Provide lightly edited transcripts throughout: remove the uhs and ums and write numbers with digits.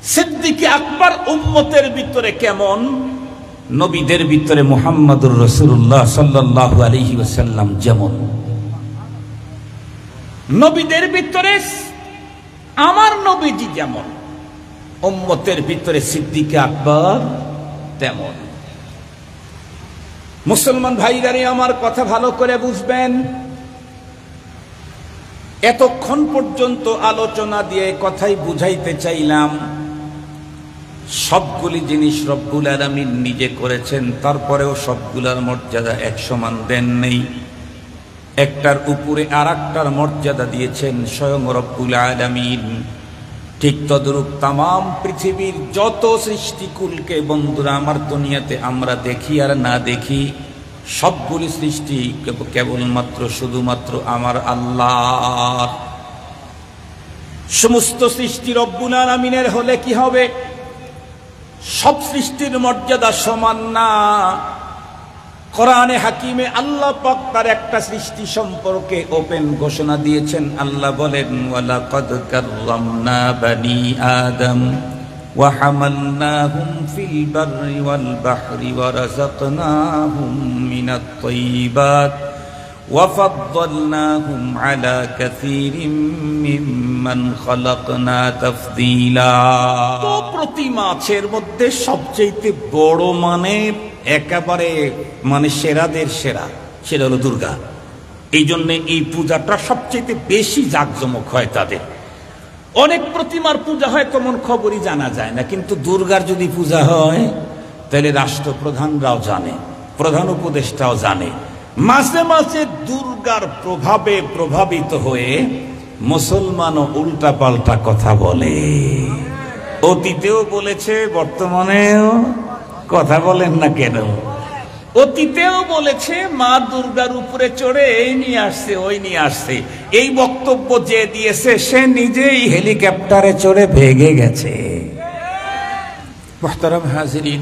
সিদ্দিকে আকবর উম্মতের ভিতরে কেমন? নবীদের ভিতরে মুহাম্মদুর রাসূলুল্লাহ সাল্লাল্লাহু আলাইহি ওয়াসাল্লাম যেমন, নবীদের ভিতরে আমার নবীজি যেমন, উম্মতের ভিতরে সিদ্দিকে আকবর তেমন। মুসলমান ভাইরারে আমার কথা ভালো করে বুঝবেন। এতক্ষণ পর্যন্ত আলোচনা দিয়ে কথাই বুঝাইতে চাইলাম, সবগুলি জিনিস রব্বুল আলামিন নিজে করেছেন, তারপরেও সবগুলার মর্যাদা এক সমান দেন নেই। একটার উপরে আরেকটার মর্যাদা দিয়েছেন স্বয়ং রব্বুল আলামিন। ঠিক তদ্রূপ তামাম পৃথিবীর যত সৃষ্টিকুলকে বন্ধুরা আমার দুনিয়াতে আমরা দেখি আর না দেখি, সবগুলি সৃষ্টি কেবলমাত্র শুধুমাত্র আমার আল্লাহর। সমস্ত সৃষ্টি রব্বুল আলামিনের হলে কি হবে? সব সৃষ্টির মর্যাদা সমান না। কোরআনে হাকিমে আল্লাহ পাক তার একটা সৃষ্টি সম্পর্কে ওপেন ঘোষণা দিয়েছেন। আল্লাহ বলেন, ওয়ালাকাদ কাররামনা বানি আদম ওয়া হামালনাহুম ফিল বাররি ওয়াল বাহরি ওয়া রাযাকনাহুম মিনাত তাইয়্যিবাত ওয়া ফাদ্দালনাহুম আলা কাসীরিম মিম্মান খালাকনা তাফদীলা। তো প্রতি মাছের মধ্যে সবচেয়ে বড় একেবারে সেরাদের সেরা, সেটা হলো দুর্গা। এই জন্য এই পূজাটা সবচেয়ে বেশি জাঁকজমক হয় তাদের। অনেক প্রতিমার পূজা হয় তেমন খবরই জানা যায় না, কিন্তু দুর্গার যদি পূজা হয় তাহলে রাষ্ট্রপ্রধানরাও জানে, প্রধান উপদেষ্টাও জানে। মাঝে মাঝে দুর্গার প্রভাবে প্রভাবিত হয়ে মুসলমানও উল্টা পাল্টা কথা বলে। অতীতেও বলেছে, বর্তমানেও কথা বলেন না কেন? অতীতেও বলেছে মা দুর্গার উপরে চড়ে এই নিয়ে আসছে, ওই নিয়ে আসছে। এই বক্তব্য যে দিয়েছে সে নিজেই হেলিকপ্টারে চড়ে ভেগে গেছে। মুহতারাম হাজিরিন,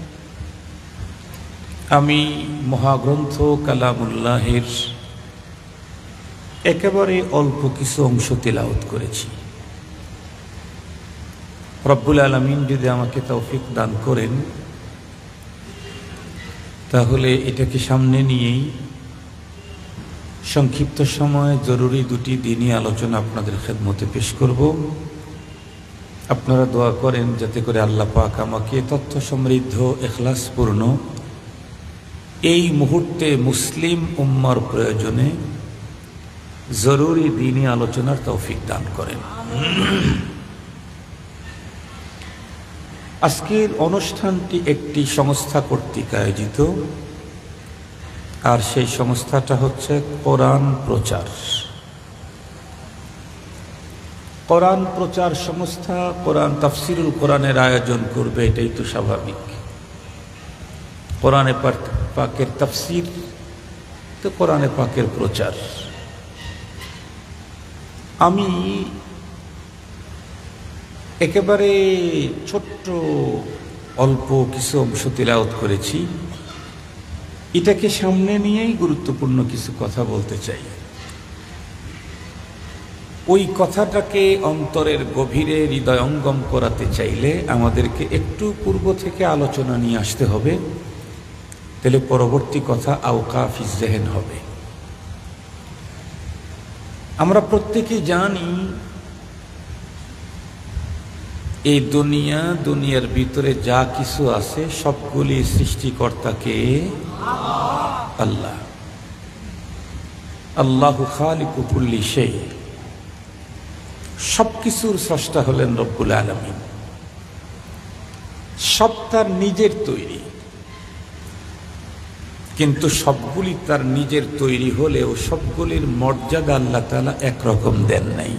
আমি মহাগ্রন্থ কালামুল্লাহের একেবারে অল্প কিছু অংশ তিলাওয়াত করেছি। রব্বুল আলামিন যদি আমাকে তৌফিক দান করেন তাহলে এটাকে সামনে নিয়েই সংক্ষিপ্ত সময়ে জরুরি দুটি দিনই আলোচনা আপনাদের খেদমতে পেশ করব। আপনারা দোয়া করেন যাতে করে আল্লাহ পাক আমাকে তথ্য সমৃদ্ধ ইখলাসপূর্ণ এই মুহূর্তে মুসলিম উম্মার প্রয়োজনে জরুরি দিনই আলোচনার তৌফিক দান করেন। আজকের অনুষ্ঠানটি একটি সংস্থা কর্তৃক আয়োজিত, আর সেই সংস্থাটা হচ্ছে কোরআন প্রচার। কোরআন প্রচার সংস্থা কোরআন তাফসিরুল কোরআনের আয়োজন করবে, এটাই তো স্বাভাবিক। কোরআনে পাকের তাফসির তো কোরআনে পাকের প্রচার। আমি একেবারে ছোট্ট অল্প কিছু অংশ তিলাওয়াত করেছি। এটাকে সামনে নিয়েই গুরুত্বপূর্ণ কিছু কথা বলতে চাই। ওই কথাটাকে অন্তরের গভীরে হৃদয়ঙ্গম করাতে চাইলে আমাদেরকে একটু পূর্ব থেকে আলোচনা নিয়ে আসতে হবে, তাহলে পরবর্তী কথা আওকাফিজ জেহেন হবে। আমরা প্রত্যেকেই জানি এই দুনিয়ার ভিতরে যা কিছু আছে সবগুলি সৃষ্টিকর্তাকে আল্লাহ। আল্লাহু খালিকু কুল্লি শাই, সবকিছুর স্রষ্টা হলেন রব্বুল আলামিন। সব তার নিজের তৈরি, কিন্তু সবগুলি তার নিজের তৈরি হলেও সবগুলির মর্যাদা আল্লাহ তাআলা একরকম দেন নাই।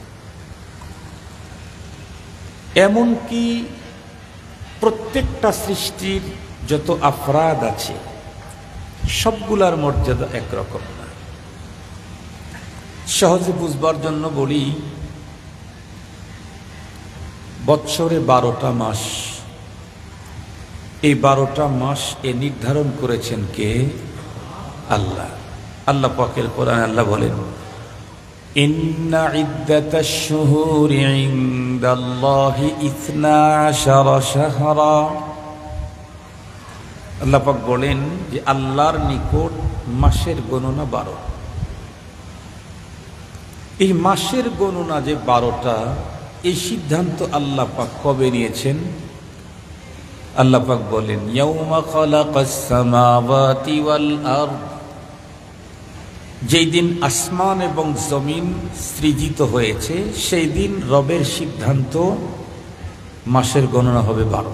এমনকি প্রত্যেকটা সৃষ্টির যত আফরাদ আছে সবগুলার মর্যাদা একরকম না। সহজে বুঝবার জন্য বলি, বৎসরে 12টা মাস, এই 12টা মাস নির্ধারণ করেছেন কে? আল্লাহ। আল্লাহ পাকের কোরআনে আল্লাহ বলেন, ইন্না ইদ্দাতাশ শুহুরি ইনদাল্লাহি 12 শাহরা। আল্লাহ পাক বলেন যে আল্লাহর নিকট মাসের গণনা 12। এই মাসের গণনা যে 12টা, এই সিদ্ধান্ত আল্লাহ পাক কবে নিয়েছেন? আল্লাহ পাক বলেন ইয়াউমা খালাকাস সামাওয়াতি ওয়াল আরদ, যেই দিন আসমান এবং জমিন সৃজিত হয়েছে সেই দিন রবের সিদ্ধান্ত মাসের গণনা হবে 12।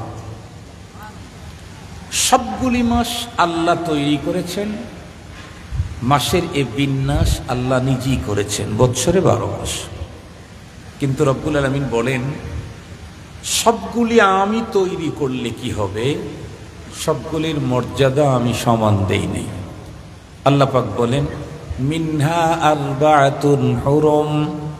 সবগুলি মাস আল্লাহ তৈরি করেছেন, মাসের এ বিন্যাস আল্লাহ নিজেই করেছেন, বৎসরে 12 মাস। কিন্তু রব্বুল আলামিন বলেন সবগুলি আমি তৈরি করলে কি হবে, সবগুলির মর্যাদা আমি সমান দেই নাই। আল্লাহ পাক বলেন মিনহা আরবাআতুন হুরুম,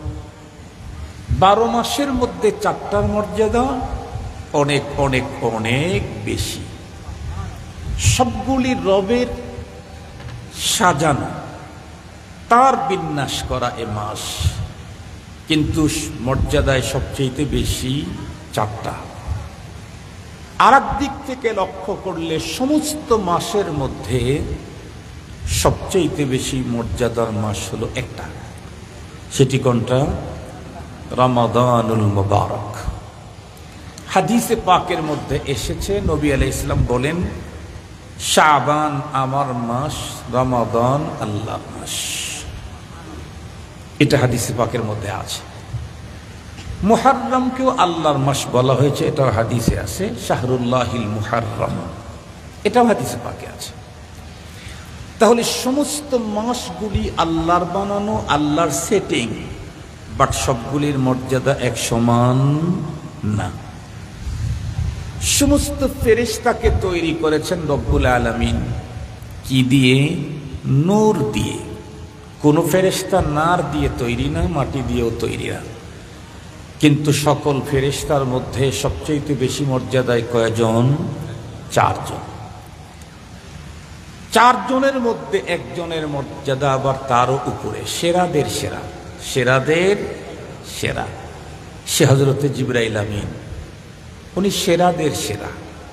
12 মাসের মধ্যে 4টার মর্যাদা অনেক অনেক অনেক বেশি। সবগুলি রবের সাজানো, তার বিন্যাস করা এ মাস, কিন্তু মর্যাদায় সবচেয়ে বেশি 4টা। আর দিক থেকে লক্ষ্য করলে সমস্ত মাসের মধ্যে সবচেয়ে বেশি মর্যাদার মাস হলো একটা, সেটি কোনটা? রমাদানুল মুবারক। হাদিসে পাকের মধ্যে এসেছে নবী আলাইহিস সালাম বলেন শাবান আমার মাস, রমাদান আল্লাহর মাস। এটা হাদিসে পাকের মধ্যে আছে। মুহররমকেও আল্লাহর মাস বলা হয়েছে, এটা হাদিসে আছে, শাহরুল্লাহিল মুহররম, এটাও হাদিসে পাকে আছে। তাহলে সমস্ত মাসগুলি আল্লাহর বানানো, আল্লাহর সেটিং, বাট সবগুলির মর্যাদা এক সমান না। সমস্ত ফেরেশতাকে তৈরি করেছেন রব্বুল আলামিন কি দিয়ে? নূর দিয়ে। কোন ফেরেশতা নার দিয়ে তৈরি না, মাটি দিয়েও তৈরি না। কিন্তু সকল ফেরেশতার মধ্যে সবচেয়ে বেশি মর্যাদায় কয়জন? 4 জন। 4 জনের মধ্যে একজনের মর্যাদা আবার তারও উপরে, সেরাদের সেরা, সেরাদের সেরা, সে হযরতে জিবরাইল আমিন। উনি সেরাদের সেরা।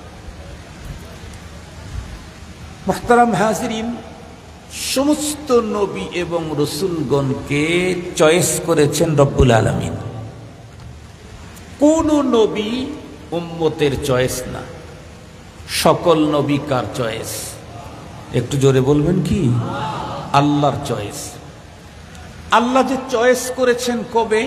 মুহতারাম হাজিরিন, সমস্ত নবী এবং রসুলগণকে চয়েস করেছেন রব্বুল আলামিন। কোন নবী উম্মতের চয়েস না, সকল নবী কার চয়েস? একটু জোরে বলবেন কি? আল্লাহর চয়েস। আল্লাহ যে চয়েস করেছেন কবে?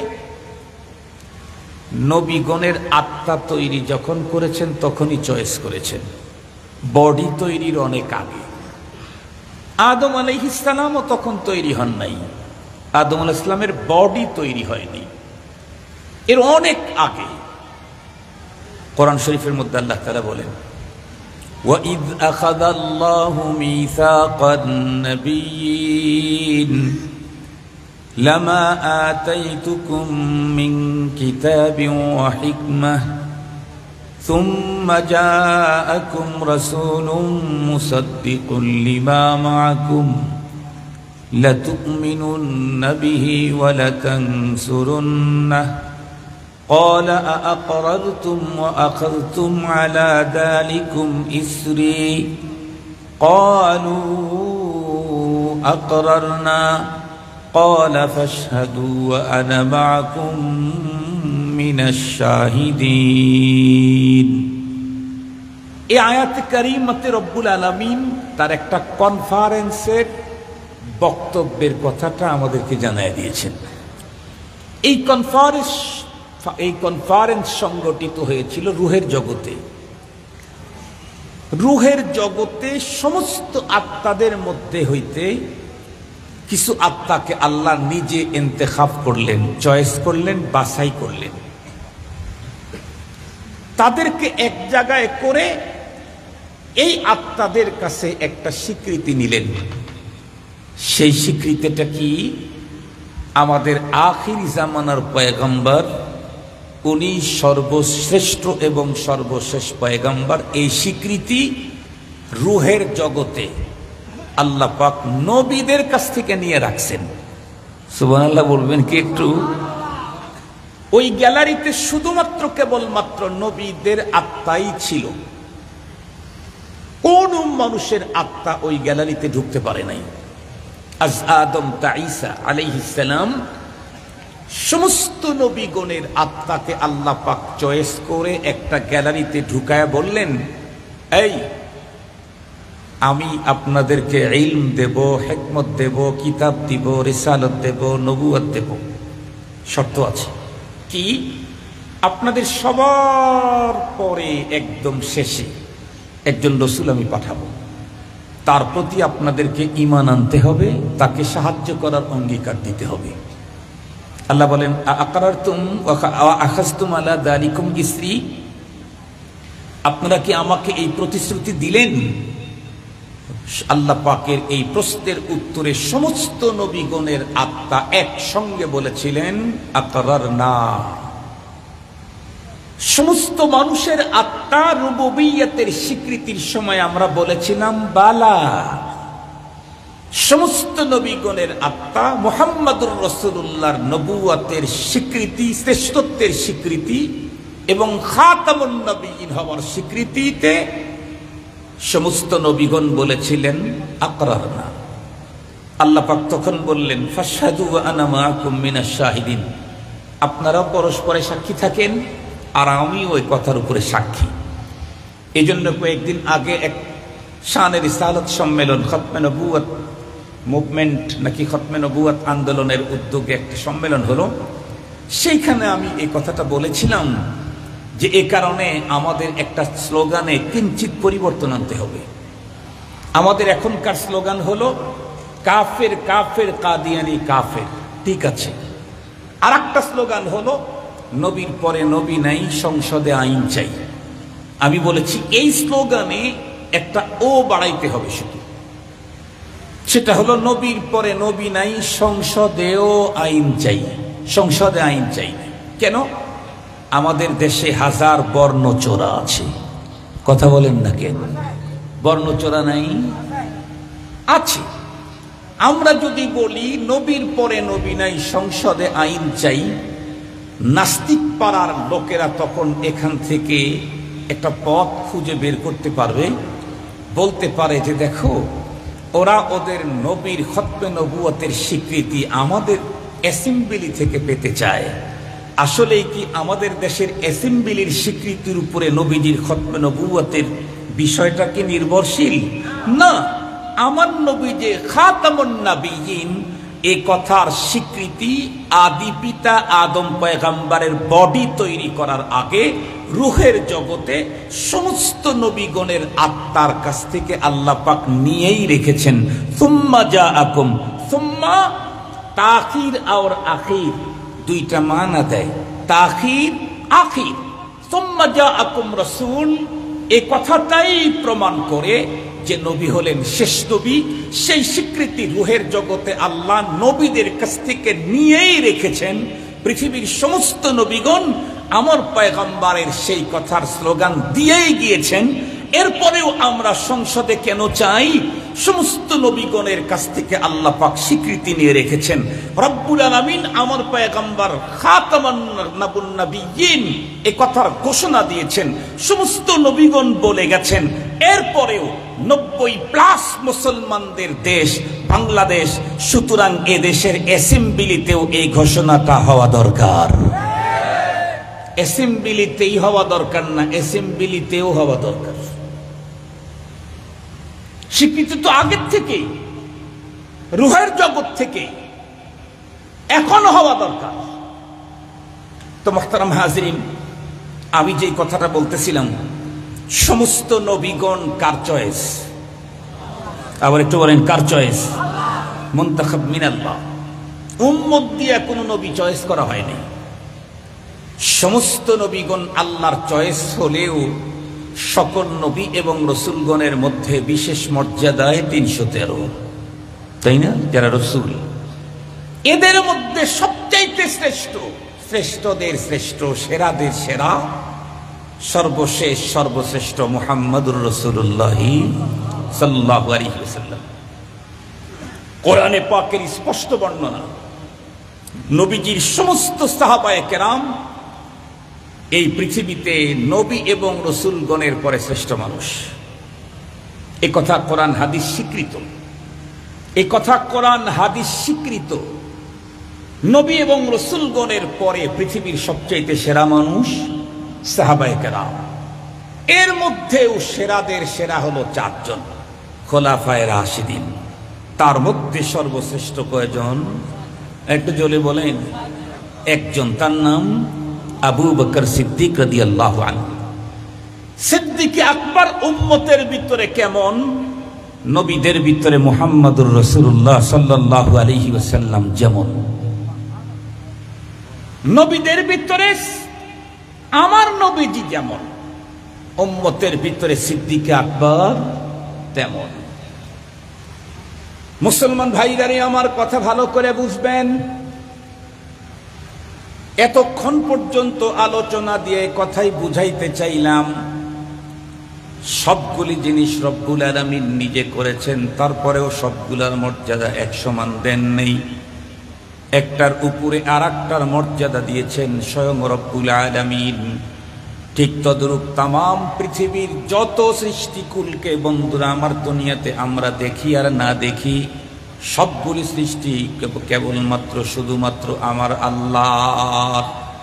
নবীগণের আত্মা তৈরি যখন করেছেন তখনই চয়েস করেছেন, বডি তৈরির অনেক আগে। আদম আলাইহিস সালামও তখন তৈরি হন নাই, আদম আলাইহিস সালামের বডি তৈরি হয়নি, এর অনেক আগে। কোরআন শরীফের মধ্যে আল্লাহ তাআলা বলেন وَإِذْ أَخَذَ اللَّهُ مِيثَاقَ النَّبِيِّينَ لَمَا آتَيْتُكُم مِّن كِتَابٍ وَحِكْمَةٍ ثُمَّ جَاءَكُمْ رَسُولٌ مُصَدِّقٌ لِّمَا مَعَكُمْ لَتُؤْمِنُنَّ بِهِ وَلَتَنصُرُنَّهُ قال أأقررتم وأخذتم على ذلكم إسري قالوا أقررنا قال فاشهدوا وأنا معكم من الشاهدين। এই আয়াতে কারীমাতে রব্বুল আলামিন তার একটা কনফারেন্সের বক্তব্যের কথাটা আমাদেরকে জানায় দিয়েছেন। এই কনফারেন্স সংগঠিত হয়েছিল রুহের জগতে। রুহের জগতে সমস্ত আত্মাদের মধ্যে হইতে কিছু আত্মাকে আল্লাহ নিজে ইন্তেখাব করলেন, চয়েস করলেন, বাছাই করলেন। তাদেরকে এক জায়গায় করে এই আত্মাদের কাছে একটা স্বীকৃতি নিলেন। সেই স্বীকৃতিটা কি? আমাদের আখির জামানার পয়গম্বর, উনি সর্বশ্রেষ্ঠ এবং সর্বশেষ পয়গম্বর। এই স্বীকৃতি রুহের জগতে আল্লাহ পাক নবীদের কাছ থেকে নিয়ে রাখছেন। সুবহানাল্লাহ বলবেন কি একটু? ওই গ্যালারিতে শুধুমাত্র কেবলমাত্র নবীদের আত্মাই ছিল, কোন মানুষের আত্মা ওই গ্যালারিতে ঢুকতে পারে নাই। আজ আদম তা ঈসা আলাইহিস সালাম সমস্ত নবীগণের আত্মাকে আল্লাহ পাক চয়েস করে একটা গ্যালারিতে ঢুকায়া বললেন, এই আমি আপনাদেরকে ইলম দেব, হিকমত দেব, কিতাব দিব, রিসালত দেব, নবুয়ত দেব। শর্ত আছে কি? আপনাদের সবার পরে একদম শেষে একজন রসুল আমি পাঠাবো, তার প্রতি আপনাদেরকে ঈমান আনতে হবে, তাকে সাহায্য করার অঙ্গীকার দিতে হবে। আল্লাহ বলেন, আকারারতুম ওয়া আখাযতুম আলা যালিকুম ইসরি, আপনারা কি আমাকে এই প্রতিশ্রুতি দিলেন? আল্লাহ পাকের এই প্রশ্নের উত্তরে সমস্ত নবীগণের আত্মা একসঙ্গে বলেছিলেন আকরারনা। সমস্ত মানুষের আত্মা রুবুবিয়্যতের স্বীকৃতির সময় আমরা বলেছিলাম বালা। সমস্ত নবীগণের আত্মা মুহাম্মদুর রাসূলুল্লাহর নবুয়তের স্বীকৃতি, শ্রেষ্ঠত্বের স্বীকৃতি এবং খাতামুন নবিয়্যিন হওয়ার স্বীকৃতিতে সমস্ত নবীগণ বলেছিলেন আকরারনা। আল্লাহ পাক তখন বললেন, ফাশহাদু ওয়া আনা মাআকুম মিনাশ শাহিদিন, আপনারা পরস্পরে সাক্ষী থাকেন আর আমি ওই কথার উপরে সাক্ষী। এই জন্য কয়েকদিন আগে এক শানে রিসালাত সম্মেলন, খতমে নবুয়ত মুভমেন্ট নাকি খতমে নবুয়ত আন্দোলনের উদ্যোগে একটা সম্মেলন হলো। সেইখানে আমি এই কথাটা বলেছিলাম যে এ কারণে আমাদের একটা স্লোগানে কিঞ্চিত পরিবর্তন আনতে হবে। আমাদের এখনকার স্লোগান হলো কাফের কাফের কাদিয়ানি কাফের, ঠিক আছে। আর একটা স্লোগান হলো নবীর পরে নবী নাই, সংসদে আইন চাই। আমি বলেছি এই স্লোগানে একটা ও বাড়াইতে হবে শুধু, সেটা হলো নবীর পরে নবী নাই, সংসদেও আইন চাই, সংসদে আইন চাই। কেন? আমাদের দেশে হাজার বর্ণচোরা আছে, কথা বলেন না কেন? বর্ণচোরা নাই? আছে। আমরা যদি বলি নবীর পরে নবী নাই, সংসদে আইন চাই, নাস্তিক পাড়ার লোকেরা তখন এখান থেকে একটা পথ খুঁজে বের করতে পারবে, বলতে পারে যে দেখো ওরা ওদের নবীর খতমে নবুয়তের স্বীকৃতি আমাদের অ্যাসেম্বলি থেকে পেতে চায়। আসলেই কি আমাদের দেশের অ্যাসেম্বলির স্বীকৃতির উপরে নবীজির খতমে নবুয়তের বিষয়টা কি নির্ভরশীল? না, আমার নবী যে খাতামুন নবিয়্যিন এ কথার স্বীকৃতি আদি পিতা আদম পয়গম্বরের বডি তৈরি করার আগে রূহের জগতে সমস্ত নবীগণের আত্মার কাছ থেকে আল্লাহ পাক নিয়েই রেখেছেন। সুম্মা জাআকুম, সুম্মা তাখির আর আখির দুইটা মানা দেয়, তাখির আখির। সুম্মা জাআকুম রাসূল এই কথাটাই প্রমাণ করে যে নবী হলেন শেষ নবী। সেই স্বীকৃতি রূহের জগতে আল্লাহ নবীদের কাছ থেকে নিয়েই রেখেছেন। পৃথিবীর সমস্ত নবীগণ আমার পয়গম্বরের সেই কথার স্লোগান দিয়েই গিয়েছেন। এরপরেও আমরা সংসদে কেন চাই? সমস্ত নবীগণের কাছ থেকে আল্লাহ পাক স্বীকৃতি নিয়ে রেখেছেন। রব্বুল আলামিন আমার পয়গম্বর খাতামুন নবিয়্যিন এই কথার ঘোষণা দিয়েছেন, সমস্ত নবীগণ বলে গেছেন। এরপরেও 90+ মুসলমানদের দেশ বাংলাদেশ, সুতরাং এ দেশের অ্যাসেম্বলিতেও এই ঘোষণাটা হওয়া দরকার। অ্যাসেম্বলিতেই হওয়া দরকার না, অ্যাসেম্বলিতেও হওয়া দরকার। স্বীকৃতি তো আগের থেকে রূহের জগৎ থেকে এখনো হওয়া দরকার। তো মুহতারাম হাজিরিন, আমি যে কথাটা বলতেছিলাম, সমস্ত নবীগণ কার চয়েস? আবার একটু বলেন কার চয়েস? মুনতাখাব মিনাল্লাহ। উম্মত দিয়ে কোনো নবী চয়েস করা হয়নি। সমস্ত নবীগণ আল্লাহর চয়েস হলেও সকল নবী এবং রসুলগণের মধ্যে বিশেষ মর্যাদায় 313, তাই না? যারা রসুল, এদের মধ্যে সবচাইতে শ্রেষ্ঠ, শ্রেষ্ঠদের শ্রেষ্ঠ, সেরাদের সেরা, সর্বশেষ সর্বশ্রেষ্ঠ মুহাম্মদুর রাসূলুল্লাহ সাল্লাল্লাহু আলাইহি ওয়াসাল্লাম। কোরআনে পাকের স্পষ্ট বর্ণনা, নবীজির সমস্ত সাহাবায়ে কেরাম এই পৃথিবীতে নবী এবং রসুলগণের পরে শ্রেষ্ঠ মানুষ। এ কথা কোরআন হাদিস স্বীকৃত, এ কথা কোরআন হাদিস স্বীকৃত। নবী এবং রসুলগণের পরে পৃথিবীর সবচেয়ে সেরা মানুষ সাহাবায়ে কেরাম। এর মধ্যেও সেরাদের সেরা হলো 4 জন খোলাফায়ে রাশিদিন। তার মধ্যে সর্বশ্রেষ্ঠ কয়জন? একটু জোরে বলেন। একজন, তার নাম আবু বকর সিদ্দিক রাদিয়াল্লাহু আনহু। সিদ্দিকে আকবর উম্মতের ভিতরে কেমন? নবীদের ভিতরে মুহাম্মদুর রাসূলুল্লাহ সাল্লাল্লাহু আলাইহি ওয়াসাল্লাম যেমন, নবীদের ভিতরে আমার নবীজি যেমন, উম্মতের ভিতরে সিদ্দিকে আকবর তেমন। মুসলমান ভাইরারে আমার কথা ভালো করে বুঝবেন। এতক্ষণ পর্যন্ত আলোচনা দিয়ে কথাই বুঝাইতে চাইলাম, সবগুলি জিনিস রব্বুল আলামিন নিজে করেছেন, তারপরেও সবগুলার মর্যাদা এক সমান দেন নেই। একটার উপরে আরেকটার মর্যাদা দিয়েছেন স্বয়ং রব্বুল আলামিন। ঠিক তদ্রূপ তামাম পৃথিবীর যত সৃষ্টিকুলকে বন্ধুরা আমার দুনিয়াতে আমরা দেখি আর না দেখি, সবগুলি সৃষ্টি কেবলমাত্র শুধুমাত্র আমার আল্লাহ।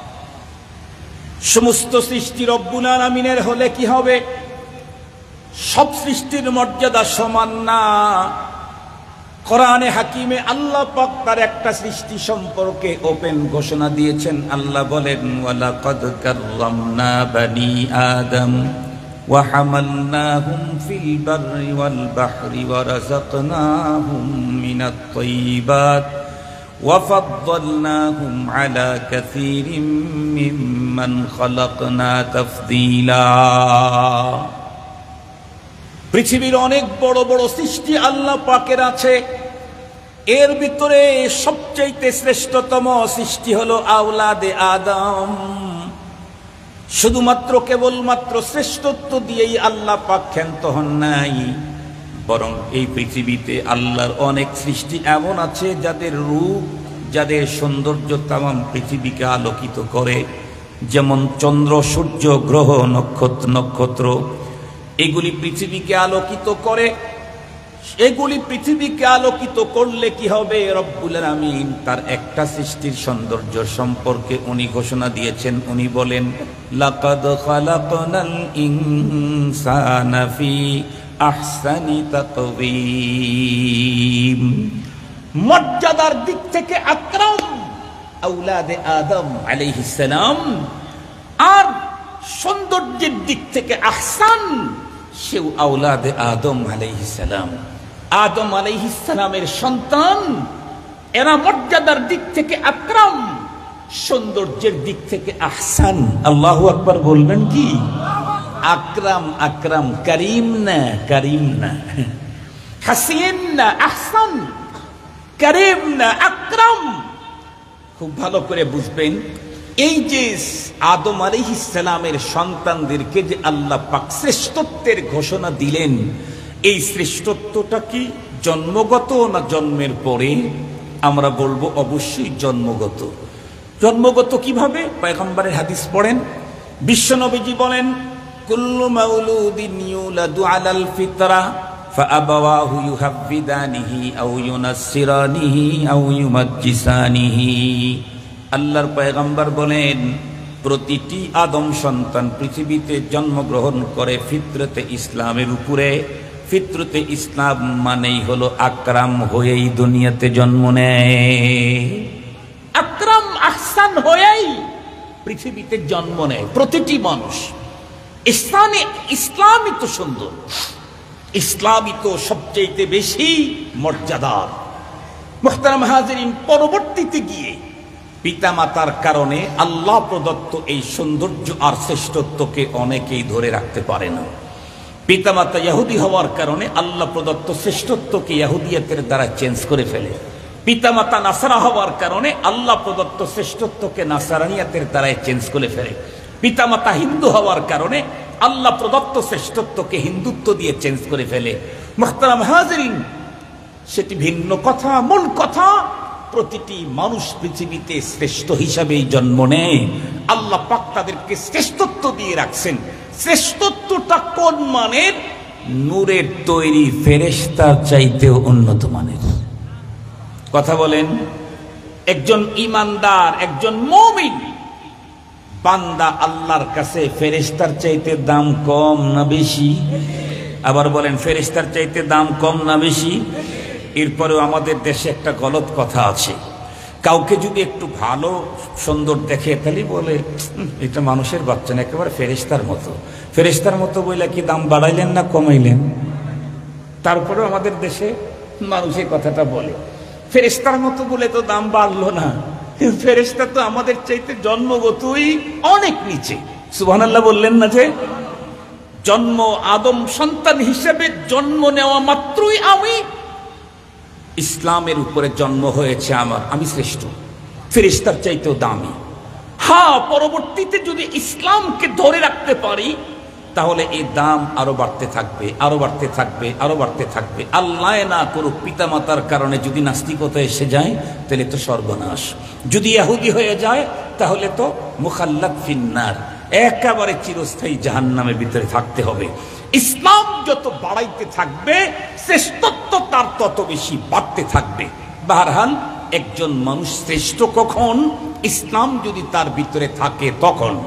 সমস্ত সৃষ্টি রব্বুল আলামিনের হলে কি হবে? সব সৃষ্টির মর্যাদা সমান না। কোরআনে হাকিমে আল্লাহ পাক তার একটা সৃষ্টি সম্পর্কে ওপেন ঘোষণা দিয়েছেন। আল্লাহ বলেন, ওয়ালাকাদ কাররামনা বানি আদম ওয়া হামালনাহুম ফিল বাররি ওয়াল বাহরি ওয়া রাযাকনাহুম মিনাত তাইয়্যিবাত ওয়া ফাদ্দালনাহুম আলা কাসীরিম মিম্মান খালাকনা তাফদীলা। পৃথিবীর অনেক বড় বড় সৃষ্টি আল্লাহ পাকের আছে, এর ভিতরে সবচেয়ে শ্রেষ্ঠতম সৃষ্টি হলো আওলাদে আদম। শুধুমাত্র কেবলমাত্র শ্রেষ্ঠত্ব দিয়েই আল্লাহ পাক ক্ষান্ত হন নাই, বরং এই পৃথিবীতে আল্লাহর অনেক সৃষ্টি এমন আছে যাদের রূপ, যাদের সৌন্দর্য তামাম পৃথিবীকে আলোকিত করে। যেমন চন্দ্র, সূর্য, গ্রহ, নক্ষত্র এগুলি পৃথিবীকে আলোকিত করে। এগুলি পৃথিবীকে আলোকিত করলে কি হবে? রব্বুল আলামিন তার একটা সৃষ্টির সৌন্দর্য সম্পর্কে উনি ঘোষণা দিয়েছেন। উনি বলেন, লাকাদ খালাকনাল ইনসানা ফি আহসানি তাকওয়িম। মর্যাদার দিক থেকে আকরাম আওলাদে আদম আলাইহিস সালাম, আর সৌন্দর্যের দিক থেকে আহসান সেও আওলাদে আদম আলাইহিস সালাম। আদম আলাইহিস সালামের সন্তান, এরা মর্যাদার দিক থেকে আকরাম, সৌন্দর্যের দিক থেকে আহসান। আল্লাহু আকবার বলবেন কি? আকরাম, আকরাম, করিম না, করিম না, হাসিন না, আহসান, করিম না, আকরাম। খুব ভালো করে বুঝবেন, এই যে আদম আলাইহিস সালামের সন্তানদেরকে যে আল্লাহ পাক শ্রেষ্ঠত্বের ঘোষণা দিলেন, এই শ্রেষ্ঠত্বটা কি জন্মগত না জন্মের পরে? আমরা বলবো অবশ্যই জন্মগত। জন্মগত কিভাবে? পয়গম্বরের হাদিস পড়েন, বিশ্বনবীজি বলেন, কুল্লু মাউলুদিন ইউলাদু আলাল ফিতরা ফাআবাওয়াহু ইউহাব্বিদানিহি আও ইউনাসসিরানিহি আও ইউমাজ্জিসানিহি। আল্লাহর পয়গম্বর বলেন, প্রতিটি আদম সন্তান পৃথিবীতে জন্মগ্রহণ করে ফিতরতে ইসলামের উপরে। ফিতরতে ইসলাম মানেই হলো আকরাম হয়েই দুনিয়াতে জন্ম নেয়, আকরাম আহসান হয়েই পৃথিবীতে জন্ম নেয় প্রতিটি মানুষ। ইসলামই তো সুন্দর, ইসলামই তো সবচেয়ে বেশি মর্যাদার। মুহতারাম হাজিরিন, পরবর্তীতে গিয়ে পিতামাতার কারণে আল্লাহ প্রদত্ত এই সৌন্দর্য আর শ্রেষ্ঠত্বকে অনেকেই ধরে রাখতে পারে না। পিতামাতা ইহুদি হওয়ার কারণে আল্লাহ প্রদত্ত শ্রেষ্ঠত্বকে ইহুদিয়াতের দ্বারা চেঞ্জ করে ফেলে। পিতামাতা নাসারা হওয়ার কারণে আল্লাহ প্রদত্ত শ্রেষ্ঠত্বকে নাসারানিয়াতের দ্বারাই চেঞ্জ করে ফেলে। পিতামাতা হিন্দু হওয়ার কারণে আল্লাহ প্রদত্ত শ্রেষ্ঠত্বকে হিন্দুত্ব দিয়ে চেঞ্জ করে ফেলে। মুহতারাম হাজিরিন, সেটি ভিন্ন কথা। মূল কথা, প্রতিটি মানুষ পৃথিবীতে শ্রেষ্ঠ হিসাবেই জন্ম নেয়। আল্লাহ পাক তাদেরকে শ্রেষ্ঠত্ব দিয়ে রাখছেন। শ্রেষ্ঠত্বটা কোন মানের? নূরের তৈরি ফেরেশতার চাইতেও উন্নত মানের। কথা বলেন। একজন ঈমানদার, একজন মুমিন বান্দা আল্লাহর কাছে ফেরেশতার চাইতে দাম কম না বেশি? আবার বলেন, ফেরেশতার চাইতে দাম কম না বেশি? এরপরেও আমাদের দেশে একটা গলত কথা আছে, কাউকে যদি একটু ভালো সুন্দর দেখে তাহলে বলে এটা মানুষের বাচ্চা না, একেবারে ফেরেশতার মতো। ফেরেশতার মতো বলে কি দাম বাড়াইলেন না কমাইলেন? তারপরেও আমাদের দেশে মানুষ এই কথাটা বলে, ফেরেশতার মতো বলে তো দাম বাড়লো না, কিন্তু ফেরেশতা তো আমাদের চাইতে জন্মগতই অনেক নিচে। সুবহানাল্লাহ বললেন না? যে জন্ম আদম সন্তান হিসেবে জন্ম নেওয়া মাত্রই আমি ইসলামের উপরে জন্ম হয়েছে আমার, আমি শ্রেষ্ঠ, ফেরেশতার চাইতেও দামি। হ্যাঁ, পরবর্তীতে যদি ইসলামকে ধরে রাখতে পারি তাহলে এই দাম আরো বাড়তে থাকবে, আরো বাড়তে থাকবে, আরো বাড়তে থাকবে। আল্লাহ না করুক পিতামাতার কারণে যদি নাস্তিকতা এসে যায় তাহলে তো সর্বনাশ। যদি ইহুদি হয়ে যায় তাহলে তো মুখাল্লাদ ফিন্নার, একেবারে চিরস্থায়ী জাহান্নামের ভিতরে থাকতে হবে। ইসলাম যত বাড়াইতে থাকবে শ্রেষ্ঠত্ব তার তত বেশি বাড়তে থাকবে। বাহরহাল একজন মানুষ শ্রেষ্ঠ কখন? ইসলাম যদি তার ভিতরে থাকে তখন।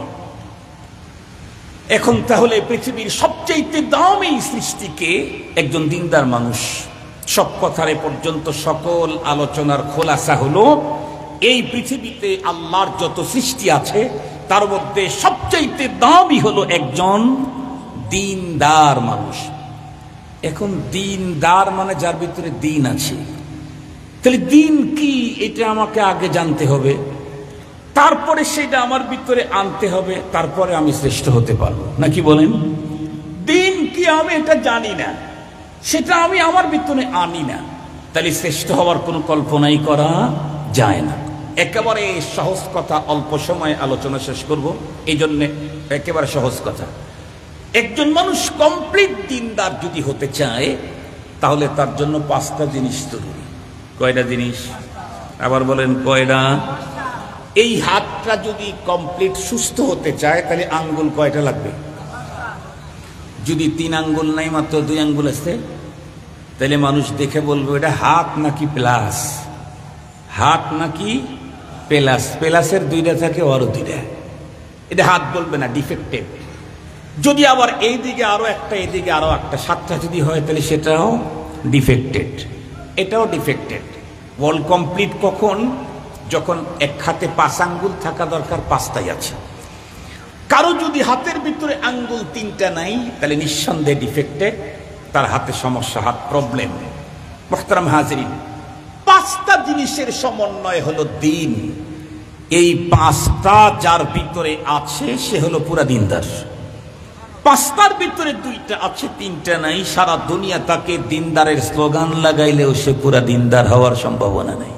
এখন তাহলে পৃথিবীর সবচেয়ে দামি সৃষ্টিকে একজন দিনদার মানুষ। সব কথার এ পর্যন্ত সকল আলোচনার খোলাসা হলো এই পৃথিবীতে আল্লাহর যত সৃষ্টি আছে তার মধ্যে সবচেয়ে দামি হলো একজন দিনদার মানুষ। এখন দিনদার মানে যার ভিতরে দিন আছে। তাহলে দিন কি এটা আমাকে আগে জানতে হবে, তারপরে সেটা আমার ভিতরে আনতে হবে, তারপরে আমি শ্রেষ্ঠ হতে পারবো, নাকি বলেন? দিন কি আমি এটা জানি না, সেটা আমি আমার ভিতরে আনি না, তাহলে শ্রেষ্ঠ হওয়ার কোনো কল্পনাই করা যায় না। একেবারে সহজ কথা, অল্প সময়ে আলোচনা শেষ করব, এই জন্য একেবারে সহজ কথা। একজন মানুষ কমপ্লিট দিনদার যদি হতে চায় তাহলে তার জন্য 5টা জিনিস জরুরি। কয়টা জিনিস? আবার বলেন কয়টা? এই হাতটা যদি কমপ্লিট সুস্থ হতে চায় তাহলে আঙ্গুল কয়টা লাগবে? যদি 3 আঙ্গুল নাই, মাত্র 2 আঙ্গুল আছে, তাহলে মানুষ দেখে বলবে এটা হাত নাকি প্লাস, হাত নাকি প্লাস। প্লাসের 2টা থাকে, আরো 2টা, এটা হাত বলবে না, ডিফেক্টেড। যদি আবার এই দিকে আরো একটা, এদিকে আরো একটা, 7টা যদি হয় তাহলে সেটাও ডিফেক্টেড, এটাও ডিফেক্টেড। ওয়ার্ল্ড কমপ্লিট কখন? যখন এক হাতে 5 আঙ্গুল থাকা দরকার, 5টাই আছে। কারো যদি হাতের ভিতরে আঙ্গুল 3টা নাই তাহলে নিঃসন্দেহে ডিফেক্টেড, তার হাতে সমস্যা, হাত প্রবলেম। মুহতারাম হাজিরিন, 5টা জিনিসের সমন্বয় হলো দিন। এই 5টা যার ভিতরে আছে সে হলো পুরা দিনদার। 5টার ভিতরে 2টা আছে, 3টা নাই, সারা দুনিয়া তাকে দিনদারের স্লোগান লাগাইলেও সে পুরা দিনদার হওয়ার সম্ভাবনা নেই।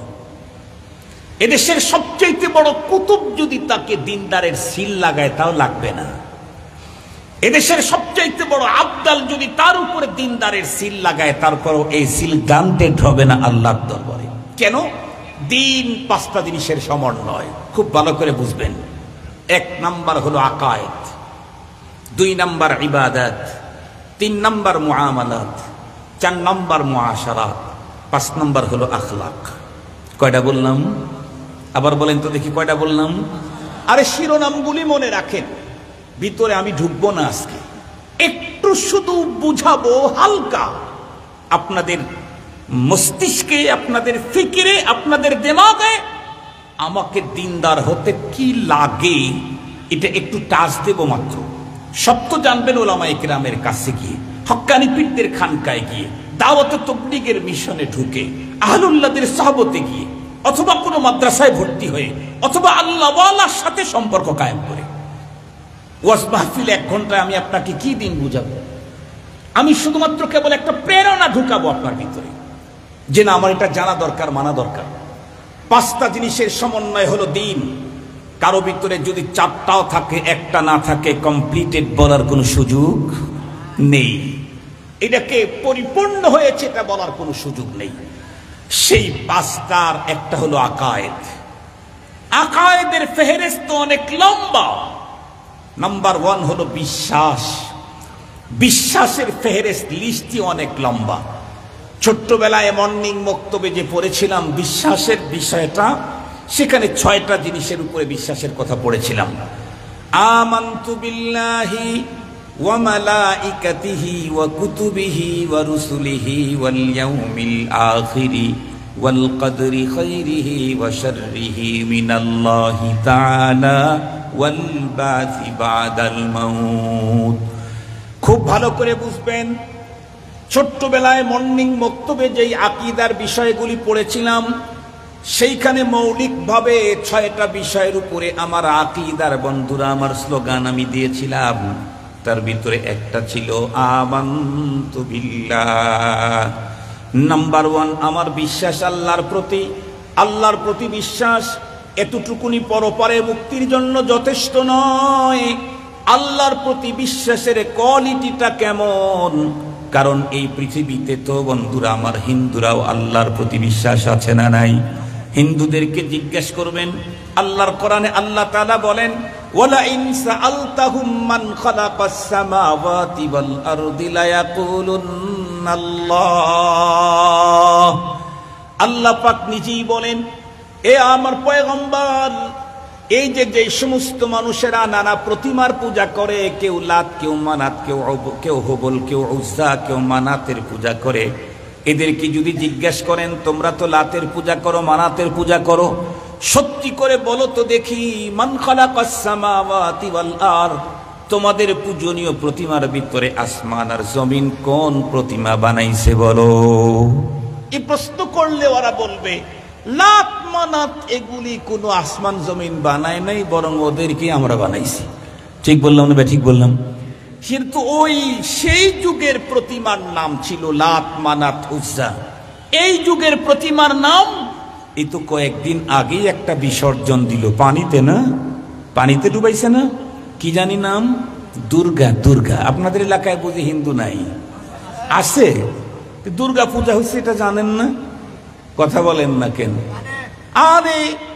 এদেশের সবচেয়ে বড় কুতুব যদি তাকে দিনদারের সিল লাগায় তাও লাগবে না। এদেশের সবচেয়ে বড় আবদাল যদি তার উপরে দিনদারের সিল লাগায় তারপরও এই সিল গ্রান্টেড হবে না আল্লাহর দরবারে। কেন? দিন 5টা জিনিসের সমন্বয়, খুব ভালো করে বুঝবেন। 1 নাম্বার হলো আকায়েদ, 2 নাম্বার ইবাদত, 3 নাম্বার মুআমালাত, 4 নাম্বার মুআশারাত, 5 নাম্বার হলো আখলাক। কয়টা বললাম? আবার বলেন তো দেখি কয়টা বললাম? আরে শিরোনামগুলি মনে রাখেন, ভিতরে আমি ঢুকবো না আজকে, একটু শুধু বুঝাবো হালকা আপনাদের মস্তিষ্কে, আপনাদের ফিকিরে, আপনাদের দিমাগে। আমাকে দিনদার হতে কি লাগে এটা একটু টাচ দেব মাত্র। সব তো জানবেন ওলামায়ে কেরামের কাছে গিয়ে, হক্কানি পীরদের খানকায় গিয়ে, দাওয়াত তাবলীগের মিশনে ঢুকে, আহলুল্লাহদের সাহাবতে গিয়ে, অথবা কোনো মাদ্রাসায় ভর্তি হয়ে, অথবা আল্লাহওয়ালার সাথে সম্পর্ক কায়েম করে। ওয়াজ মাহফিলে 1 ঘন্টায় আমি আপনাকে কি দিন বুঝাবো? আমি শুধুমাত্র কেবল একটা প্রেরণা ঢুকাবো আপনার ভিতরে, যে না আমার এটা জানা দরকার, মানা দরকার। 5টা জিনিসের সমন্বয় হলো দিন। কারো ভিতরে যদি 4টাও থাকে, 1টা না থাকে, কমপ্লিটেড বলার কোনো সুযোগ নেই। এটাকে পরিপূর্ণ হয়েছে এটা বলার কোনো সুযোগ নেই। সেই পাঁচটার একটা হলো আকায়েদ। আকায়েদের ফেহেরিস্ত অনেক লম্বা। নাম্বার 1 হলো বিশ্বাস। বিশ্বাসের ফেহেরিস্ত লিস্টই অনেক লম্বা। ছোট্টবেলায় মর্নিং বক্তব্যে যে পড়েছিলাম বিশ্বাসের বিষয়টা, সেখানে 6টা জিনিসের উপরে বিশ্বাসের কথা পড়েছিলাম। আমানতু বিল্লাহি ওয়া মালাইকাতিহি ওয়া কুতুবিহি ওয়া রুসুলিহি ওয়াল ইয়াউমিল আখিরি ওয়াল কদরি খাইরিহি ওয়া শাররিহি মিনাল্লাহি তাআলা ওয়াল বাসি বাদাল মাউত। খুব ভালো করে বুঝবেন, ছোট্টবেলায় মর্নিং বক্তব্যে যেই আকীদার বিষয়গুলি পড়েছিলাম, সেইখানে মৌলিকভাবে 6টা বিষয়ের উপরে আমার আকীদার বন্ধুরা আমার স্লোগান আমি দিয়েছিলাম। তার ভিতরে একটা ছিল আমানতু বিল্লাহ। নাম্বার 1 আমার বিশ্বাস আল্লাহর প্রতি। আল্লাহর প্রতি বিশ্বাস এতটুকুনি পরপারে মুক্তির জন্য যথেষ্ট নয়। আল্লাহর প্রতি বিশ্বাসের কোয়ালিটিটা কেমন? কারণ এই পৃথিবীতে তো বন্ধুরা আমার হিন্দুরাও আল্লাহর প্রতি বিশ্বাস আছে না নাই? হিন্দুদেরকে জিজ্ঞেস করবেন, আল্লাহর কোরআনে আল্লাহ তাআলা বলেন, ওয়ালা ইন সাআলতাহুম মান খালাকাস সামাওয়াতি ওয়াল আরদি লায়াকুলুন্নাল্লাহ। আল্লাহ পাক নিজেই বলেন, এ আমার পয়গম্বর, এই যে সমস্ত মানুষেরা নানা প্রতিমার পূজা করে, কেউ লাত, কেউ মানাত, কেউ হবল, কেউ উজ্জা, কেউ মানাতের পূজা করে, এদেরকে যদি জিজ্ঞেস করেন তোমরা তো লাতের পূজা করো, মানাতের পূজা করো, সত্যি করে বলো তো দেখি, মান খালাকাস সামাওয়াতি ওয়াল আরদ, তোমাদের পূজনীয় প্রতিমার ভিতরে আসমান আর জমিন কোন প্রতিমা বানাইছে বলো? এই প্রশ্ন করলে ওরা বলবে লাত মানাত এগুলি কোনো আসমান জমিন বানায় নাই, বরং ওদেরকে আমরা বানাইছি। ঠিক বললাম না? ঠিক বললাম? কিন্তু ওই সেই যুগের প্রতিমার নাম ছিল লাত মানাত উজ্জা। এই যুগের প্রতিমার নাম এই তো কয়েকদিন আগেই একটা বিসর্জন দিল পানিতে, না পানিতে ডুবাইছে না, কি জানি নাম, দুর্গা। দুর্গা আপনাদের এলাকায় বুঝি হিন্দু নাই? আছে। দুর্গা পূজা হচ্ছে এটা জানেন না? কথা বলেন না কেন? আরে